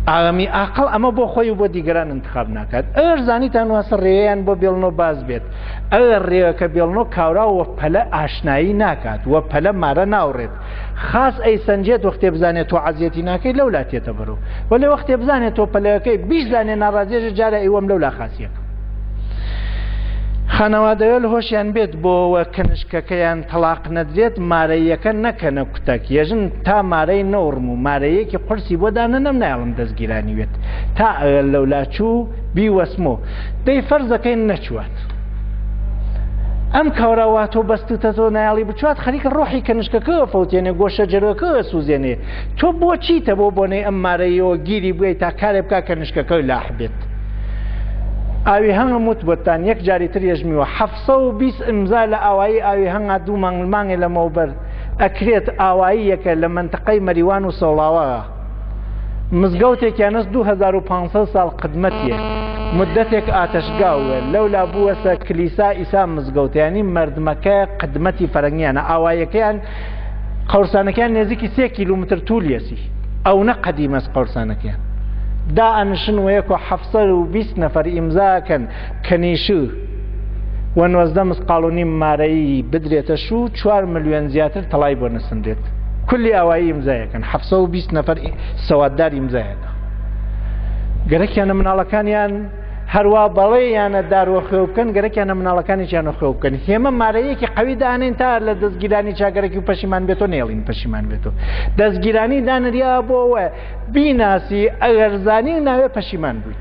ئاغامی ئاقڵ ئەمە بۆ خۆی و بۆ دیگەران انتخاب ناکات. ئەگەر زانیتان واسە ڕێیان بۆ بێڵنەوە باز بێت، ئەگەر ڕێوەکە بێڵنەوە کاورا وە پەلە ئاشنایی ناکات، وە پەلە مارە ناوڕێت، خاص ئەی سەنجێت وەختێ بزانێت تۆ عەزیەتی ناکەی لەولا تێتە بەرەو، وەلێ وەختێ بزانێت تۆ پەلەکەی بیزانێ ناڕازیێژە جارە ئەیوەم لەولا خاسیەکە. خانەوادەوە لە هۆشیان بێت بۆەوە کەنشکەکەیان تەلاق نەدرێت مارەیەکە نەکەنە کوتەک یەژن تا مارەی نەوڕم و مارەیەکی قورسی بۆ دانە نەم نایڵم دەستگیرانیوێت تا ئەگەر لەولاچوو بیوەسمۆ دەی فەرزەکەی نەچوات ئەم کاوراواتۆ بەستتە تۆ نایاڵی بچوات خەریکە ڕۆحی کەنشکەکە فەوتێنێ گۆشە جەرەکە سووزێنێ تۆ بۆ چیتە بۆ بۆنەی ئەم مارەیەوە گیری بگەیت تا کارێ بکە کەنشکەکە لاح بێت. ئاوی هەنگموت بۆتان یەک جاری تر ێژمیوە حەفسە و بیست ئیمزا لە ئاوایی ئاوی هەنگا دوو مانگمانگێ لە مەوبەر ئەکرێت ئاواییەکە لە منتقەی مەریوان و سەوڵاوەغا مزگەوتێکیانەس دوو هەزار و پانسەد ساڵ قدمەتیە مدەتێک ئاتەشگاوە لەولا بووەسە کلیسا ئیسا مزگەوتیانی مردمەکە قدمەتی فەرەنگیانە ئاوایەکەیان قەورسانەکەیان نێزیکی سێ کیلومتر توولێسی ئەو نە قەدیمەس قەورسانەکەیان دا ئەنشن وەیەک و حەفسە و بیست نەفەر ئیمزاکەن کەنیشو و نۆزدە مسقاڵ و نیم مارەیی بدرێتە شوو چوار ملیۆن زیاتر تەڵای بۆ نەسەندرێت کولی ئاوایی ئیمزایەکەن حەفسە و بیست نەفەر سەواددار ئیمزایەکە گەرەکیانە مناڵەکانیان هەروە بەڵێیانە داروەخێو بکەن گەرەکیانە مناڵەکانییانە خێو بکەن هێمە مارەیەکی قەوی دانێن تا لە دەستگیرانی چاگەرەکی و پەشیمان بێتۆ نێڵین پەشیمان بێتۆ دەستگیرانی دانریا بۆەوە بیناسی ئەگەر زانی ناوێ پەشیمان بوویت.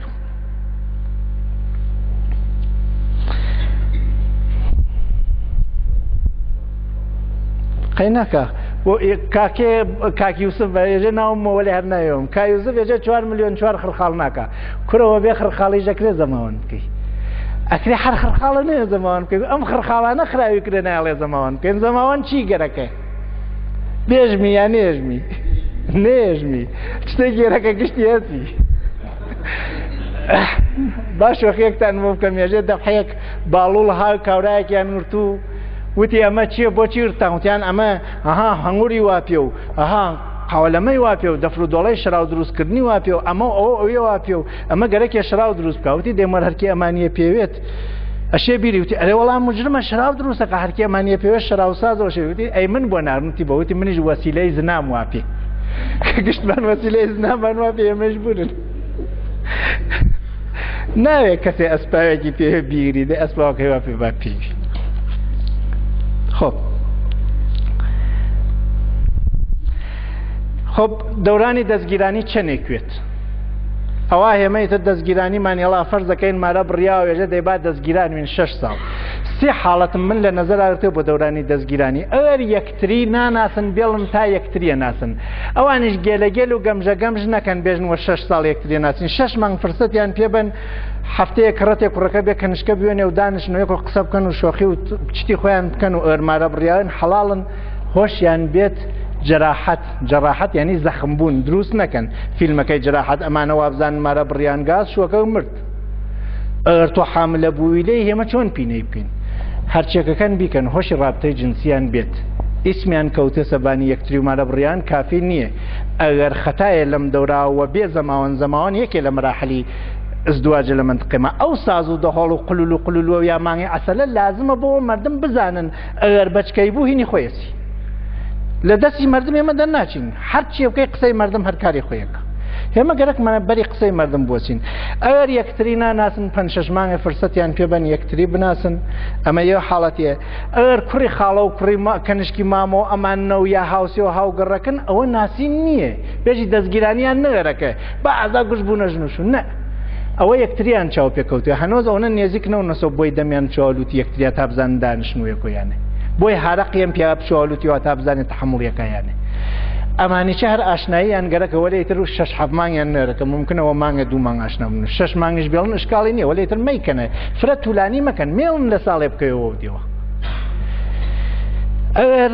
قەیناکە کاکێ کاکی یوسف بەێژە ناومەوە لە هەر نایەوەم کا یوسف ێژە چوار ملیۆن چوار خرخاڵ ناکە کورەوە بێ خرخاڵی ژەکرێ زەماوەن بکەی ئەکرێ هەر خرخاڵە نێ زەماوەن بکەی ئەم خرخاڵانە خراوی کرێ نایڵێ زەماوەن بکەین زەماوەن چی گەرەکە بێژمی یا نێژمی نێژمی شتێک گێرەکە گشتی هەسی باش وەخیەکتان بۆ بکەم ێژێ دەفحەیەک باڵوڵ ها کاورایەکیان ورد و وتی ئەمە چییە بۆچی ورتان وتیان ئەمە ئەها هەنگووری وا پێ و ئەها قاوەلەمەی وا پێ و دەفر و دۆڵەی شراو دروستکردنی وا پێ و ئەمە ئەوە ئەوێ وا پێ و ئەمە گەرەکێ شراو دروست بکە وتی دێمەر هەرکی ئەمانیە پێوێت ئەشێ بیری وتی ئەرێ وەڵام مجرمە شراو دروستەکە هەرکی ئەمانیە پێوێت شراو سازەوە شێوتی ئەی من بۆ نارمتی بەوتی منیش وەسیلەی زنام وا پێ گشتمان وەسیلەی زنامان وا پێ ئێمەش بوون ناوێت کەسێ ئەسپاوێکی پێ بیری دێ ئەسپاوەکەی وا پێ با پێوی. خب خب دەورانی دەستگیرانی چەندێکوێت ئەوە هێمەیتە دەستگیرانی مانیێڵا فەرز دەکەین مارە بڕیاوە ێژە دەیبات دەستگیرانوین شەش ساڵ سێ حاڵەتم من لە نەزەرارتێ بۆ دەورانی دەستگیرانی ئەوەر یەکتری ناناسن بێڵم تا یەکتریە ناسن ئەوانش گێلەگەل و گەمژە گەمژ نەکەن بێژنوە شەش ساڵ یەکتریە ناسین شەش مانگ فرسەتیان پێبن هەفتەیە کڕەتێک کوڕەکە بێ کەنشکە بوێنێ و دانشنەوەیەک و قسە بکەن و شۆخی و پشتی خۆیان بکەن و ئەرمارە بڕیاون حەڵاڵن هۆشیان بێت جراحەت جراحەت یعنی زەخم بوون دروست نەکەن فیلمەکەی جراحەت ئەمانە وابزان مارە بڕیان گاز شوەکە و مرد ئەگەر تۆ حاملە بووی لێ هێمە چۆن پینەی بکەین هەرچێکەکەن بیکەن هۆشی ڕابطەی جنسیان بێت ئیسمیان کەوتە سەبانی یەکتری و مارە بڕیان کافی نییە ئەگەر خەتایە لەم دەوراوە بێ زەماوەن زەماوەن یەکێ لە مەراحلی ازدواج لە منطقەمە ئەو ساز و دەهۆڵ و قلول و قلولوە و یا مانگی عەسەلە لازمە بۆ مردم بزانن ئەگەر بەچکەی بوو هینی خۆیەسی لە دەستی مردم ئێمە دەرناچین هەر چی بکەی قسەی مردم هەر کاری خۆیەکە هێمە گەرەکمانە بەری قسەی مردم بۆچین ئەگەر یەکتری ناناسن پەنج شەش مانگە فرسەتیان پێبەن یەکتری بناسن ئەمە یە حاڵەتیە ئەگەر کوڕی خاڵە و کوڕی کەنشکی مامەوە ئەمانە و یا هاوسی و هاوگەڕەکەن ئەوە ناسین نییە بێژی دەستگیرانیان نەگەرەکە بە ئازا گوش بوونە ژنوش نە ئەوە یەکتریان چاو پێکەوتوێ هەنۆز ئەوە نێزیکنەوە نەسۆ بۆی دەمیان چاوەلوتی یەکتریا تا بزانن دانشنوویەکۆیانێ بۆی هارەقیان پێ بچاوەلوتیەوە تا بزانێت تەحموڵیەکەیانێ ئەمانیچە هەر ئاشناییان گەرەکەوە لێتر و شەش حەف مانگیان نەرەکە ممکنەوە مانگە دوو مانگ ئاشنا بن شەش مانگش بێڵن ئشکاڵی نییە وە لێتر مەیکەنە فرە توولانی مەکەن مێڵن لە ساڵێ بکەوە دیەوە ئەگەر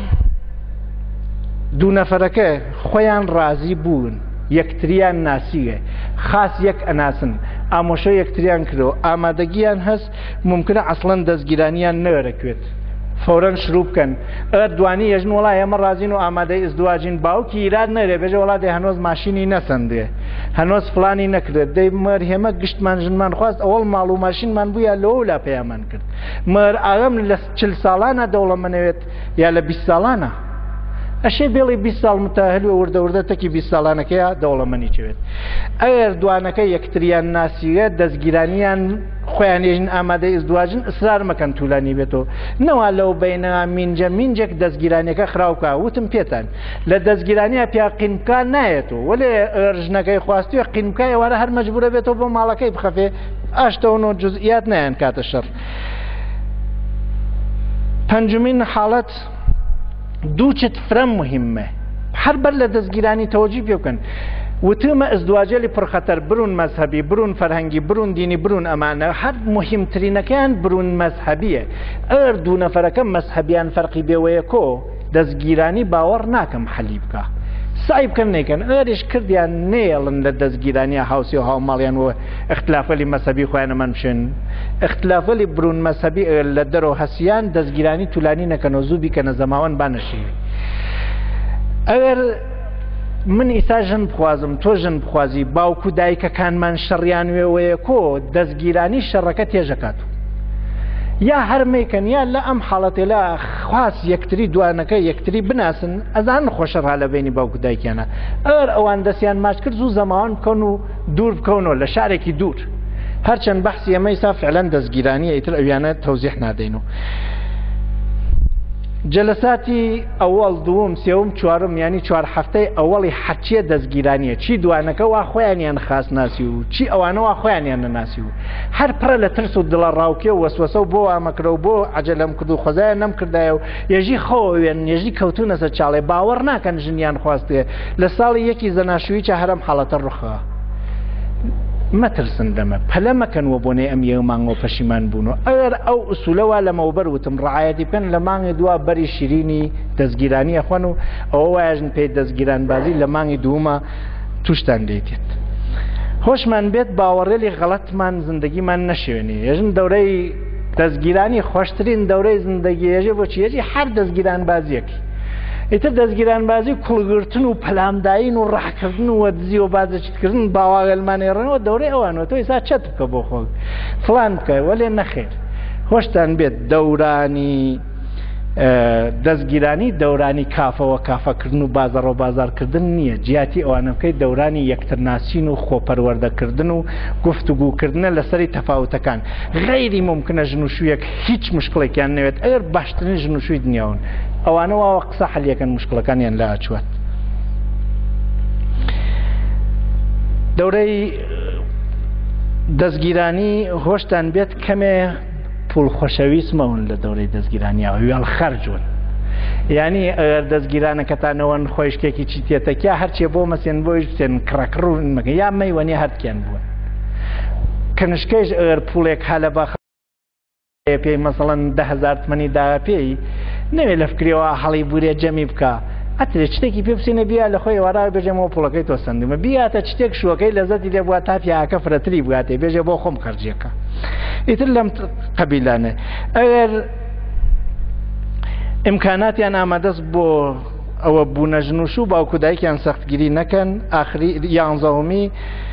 دوو نەفەرەکە خۆیان ڕازی بوون یەکتریان ناسیە خاص یەک ئەناسن ئامۆشە یەکتریان کردەوە ئامادەگییان هەست ممکنە ئەسڵەن دەستگیرانیان نەوەرەکوێت فەورەن شروع بکەن ئەگەر دوانی ێژن وڵای ئێمە ڕازین و ئامادەی ئەزدواجین باوکی ئیراد نەرێ بێژە وڵاتی هەنۆز ماشینی نەسەندێ هەنۆز فلانی نەکرێت دەی مەر هێمە گشتمان ژنمان خواست ئەوڵ ماڵ و ماشینمان بووە لەوە لا پەیامان کرد مەر ئاغەم لە چل ساڵانە دەوڵەمەنەوێت یا لە بیست ساڵانە ئەشێ بێڵی بیست ساڵ متاهل و وردە وردە تەکی بیست ساڵانەکەیە دەوڵەمەنی چوێت ئەگەر دوانەکە یەکتریان ناسیوێت دەستگیرانیان خۆیان ێژن ئامادەی ئزدواجن ئسرار مەکەن توولانی بێتەوە نەوە لەو بینە مینجە مینجێک دەستگیرانیەکە خراوکە وتم پێتان لە دەستگیرانیە پیا قینمکان نایێتەوە وەلێ ژنەکەی خواستووە قینمکای ئێوارە هەر مەجبورە بێتەوە بۆ ماڵەکەی بخەفێ ئاشتەوە جزئیات نایەن کاتە شەڕ پەنجمین حاڵەت دووچت فرەم مهمە هەر بەر لە دەستگیرانی تەوەجی پێ بکەن وتمە ئەزدواجێلی پڕخەتەر برون مەذهبی برون فەرهەنگی برون دینی برون ئەمانە هەر مهمترینەکەیان برون مەذهبیە ئەر دوو نەفەرەکە مەذهبیان فەرقی بێوەیە کۆ دەستگیرانی باوەڕ ناکەم حەلی بکە سعی بکەن نەیکەن ئەریش کردیان نێڵن لە دەستگیرانیە هاوسی و هاوماڵیان و اختلافەلی مەذهبی خۆیانەمان بشێن اختلافەلی برون مەذهبی لە دەرەوە هەسیان دەستگیرانی توولانی نەکەن و زوو بیکەنە زەماوەند بانەشی ئەگەر من ئیسا ژن بخوازم تۆ ژن بخوازی باوکو دایکەکانمان شەڕیان وێوەیە کۆ دەستگیرانی شەڕەکە تێژەکات یا هەرمەیکەن یا لە ئەم حاڵەتێ لە خواست یەکتری دوانەکە یەکتری بناسن ئەزان خۆشەڕها لە بینی باوکو دایکیانە ئەر ئەوان دەستیان ماچ کرد زوو زەماوەن بکەن و دوور بکەونەوە لە شارێکی دوور هەرچەند بەحسی ئەمە ئیسا فعلەن دەستگیرانیە ئیتر ئەویانە تەوزیح نادەین و جلساتی ئەوەڵ دووەم سێوم چوارم ینی چوار هەفتەی ئەوەڵی حەچیە دەستگیرانیە چی دوانەکە وا خۆیانیان خاص ناسی و چی ئەوانەوە خۆیانیان نەناسی و هەر پڕە لە ترس و دڵە ڕاوکێ و وەسوەسە و بۆ وامەکرە و بۆ عەجەلەم کرد و خۆزایە نەم کردایە و یەژی خۆوێن یەژی کەوتونە سەر چاڵێ باوەڕ ناکەن ژنیان خواستێ لە ساڵی یەکی زەناشویی چە هەرم حاڵەتە ڕوخە مەترسن دەمە پەلە مەکەنوە بۆنێ ئەم یە مانگەوە پەشیمان بوونەوە ئەگەر ئەو ئوسولەوە لەمەوبەر وتم ڕعایەتی بکەن لە مانگی دوا بەری شیرینی دەستگیرانی ئەخوەن و ئەوە وایژن پێی دەستگیران بازی لە مانگی دوومە توشتان دێتێت هۆشمان بێت باوەڕێلی غەڵەتمان زندگیمان نەشێنێ ێژن دەورەی دەستگیرانی خۆشترین دەورەی زندگی ێژێ بۆ چیێژی هەر دەستگیران بازیەکی ئیتر دەستگیران بازی کوڵگرتن و پەلامداین و ڕاهکردن و وەدزی و بازەچیتکردن باواگەلمانێڕنەوە دەورەی ئەوانەوە تۆ ئێستا چەت بکە بۆ خۆت فڵان بکە وەلێ نەخێر خۆشتان بێت دەورانی دەستگیرانی دەورانی کافەوە کافەکردن و بازەڕ و بازارکردن نییە جیاتی ئەوانە بکەیت دەورانی یەکترناسین و خۆپەروەردەکردن و گفتوگوکردنە لەسەری تەفاوتەکان غەیری ممکنە ژنوشویەک هیچ مشکڵێکیان نەوێت ئەگەر باشترین ژنوشوی دنیاون ئەوانەوە قسە حەلیەکەن مشکڵەکانیان لە ئاچوات دەورەی دەستگیرانی هۆشتان بێت کەمێ پول خۆشەویستمەون لە دەورەی دەستگیرانیەوە وێڵ خەرجون یعنی ئەگەر دەستگیرانەکەتانەوەن خۆشکێکی چی تێتەکیا هەرچێ بۆ مەسێن بۆیش بچێن کڕەکڕ و مەگە یا مەیوەنی هەرتیان بوون کەنشکەیش ئەگەر پوڵێک هەلە بە پێی مەسەڵەن ده هەزار تمەنی داوە پێی نەوێت لە فکرەوە هەڵی بورێ جەمی بکە ئەترێت شتێکی پێ بچینە بیا لە خۆی وەرا بێژێمەوە پوڵەکەی تۆ سندمە بیاتە شتێک شوەکەی لەزەتی لێ بووە تا پیاکە فرەتری بگاتێ بێژێ بۆ خۆم خەرجیەکە ئیتر لەم قەبیلانە ئەگەر ئیمکاناتیان ئامادەست بۆ ئەوە بوونە ژنوش و باوکو دایکیان سەختگیری نەکەن ئاخری یانزەوەمی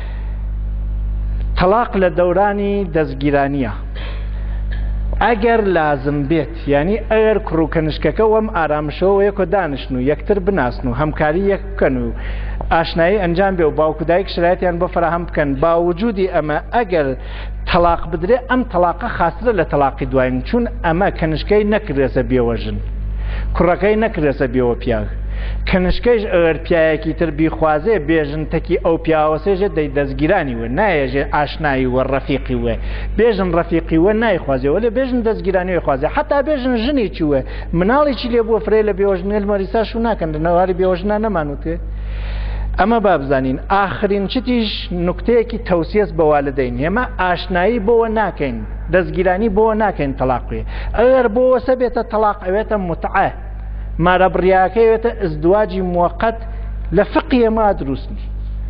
تەلاق لە دەورانی دەستگیرانیە ئەگەر لازم بێت ینی ئەگەر کوڕوکەنشکەکە وەم ئارامشەوە یەکۆ دانشن و یەکتر بناسن و هەمکاری یەک بکەن و ئاشنایی ئەنجام بێ و باوکو دایک شرایەتیان بۆ فراهەم بکەن باوجودی ئەمە ئەگەر تەلاق بدرێ ئەم تەلاقە خاسترە لە تەلاقی دوایین چون ئەمە کەنشکەی نەکرێسە بێوە ژن کوڕەکەی نەکرێسە بێوە پیاغ کەنشکەیش ئەگەر پیاەکی تر بیخوازێ بێژن تەکی ئەو پیاوەسێژە دەی دەستگیرانی وە نایەژێ ئاشنایی وە ڕەفیقی وێ بێژن ڕەفیقی وە نایخوازێەوە لە بێژن دەستگیرانی خوازێ حتا بێژن ژنێکی وە مناڵێکی لێ بۆ فرێ لە بێوەژنێل مەریساش و ناکەن لە نەواری بێوەژنا نەمانوتێ ئەمە بابزانین ئاخرین چتیش نوکتەیەکی تەوسیەس بە والدەین ئێمە ئاشنایی بۆوە ناکەین دەستگیرانی بۆوە ناکەین تەلاقێ ئەگەر بۆوە سەبێتە تەلاق ئەوێتە متعە مارە بڕیاکەوێتە ئەزدواجی موقت لە فقیە ما دروستنی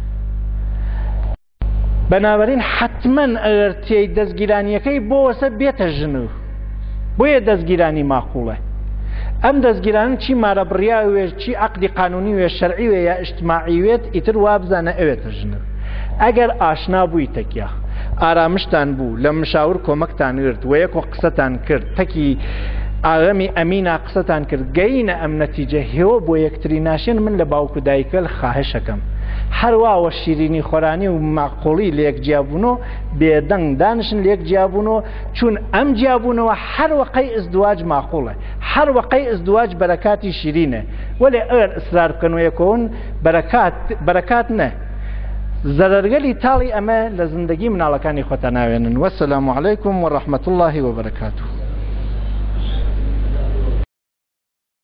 بەنابەرین حتمەن ئەگەر تێی دەستگیرانیەکەی بۆ وەسە بێتە ژنو بۆیە دەستگیرانی ماقوڵە ئەم دەستگیران چی مارە بڕیاوێ چی عەقدی قانونی وێ شەرعی وێ یا ئیجتماعی وێت ئیتر وا بزانە ئەوێتە ژنو ئەگەر ئاشنا بووی تەکیا ئارامشتان بوو لە مشاور کۆمەکتان گرت و یەک قسەتان کرد تەکی ئاغەمی ئەمینا قسەتان کرد گەینە ئەم نەتیجە هێوە بۆ یەکتری ناشێن من لە باوکو دایکە خواهشەکەم هەروەها شیرینی خۆرانی و معقوڵی لە یەک جیابوونەوە بێدەنگ دانشن لە یەک جیابوونەوە چون ئەم جیابوونەوە هەر وەقەی ئزدواج معقوڵە هەر وەقەی ئزدواج بەرەکاتی شیرینە وەلێ ئەگەر ئسرار بکەن و یەکەون بەرەکات نە زەرەرگەلی تاڵی ئەمە لە زندگی مناڵەکانی خۆتان ناوێنن وەسەلام عەلەیکم وەڕەحمەتوڵڵاهی وەبەرەکاتوه.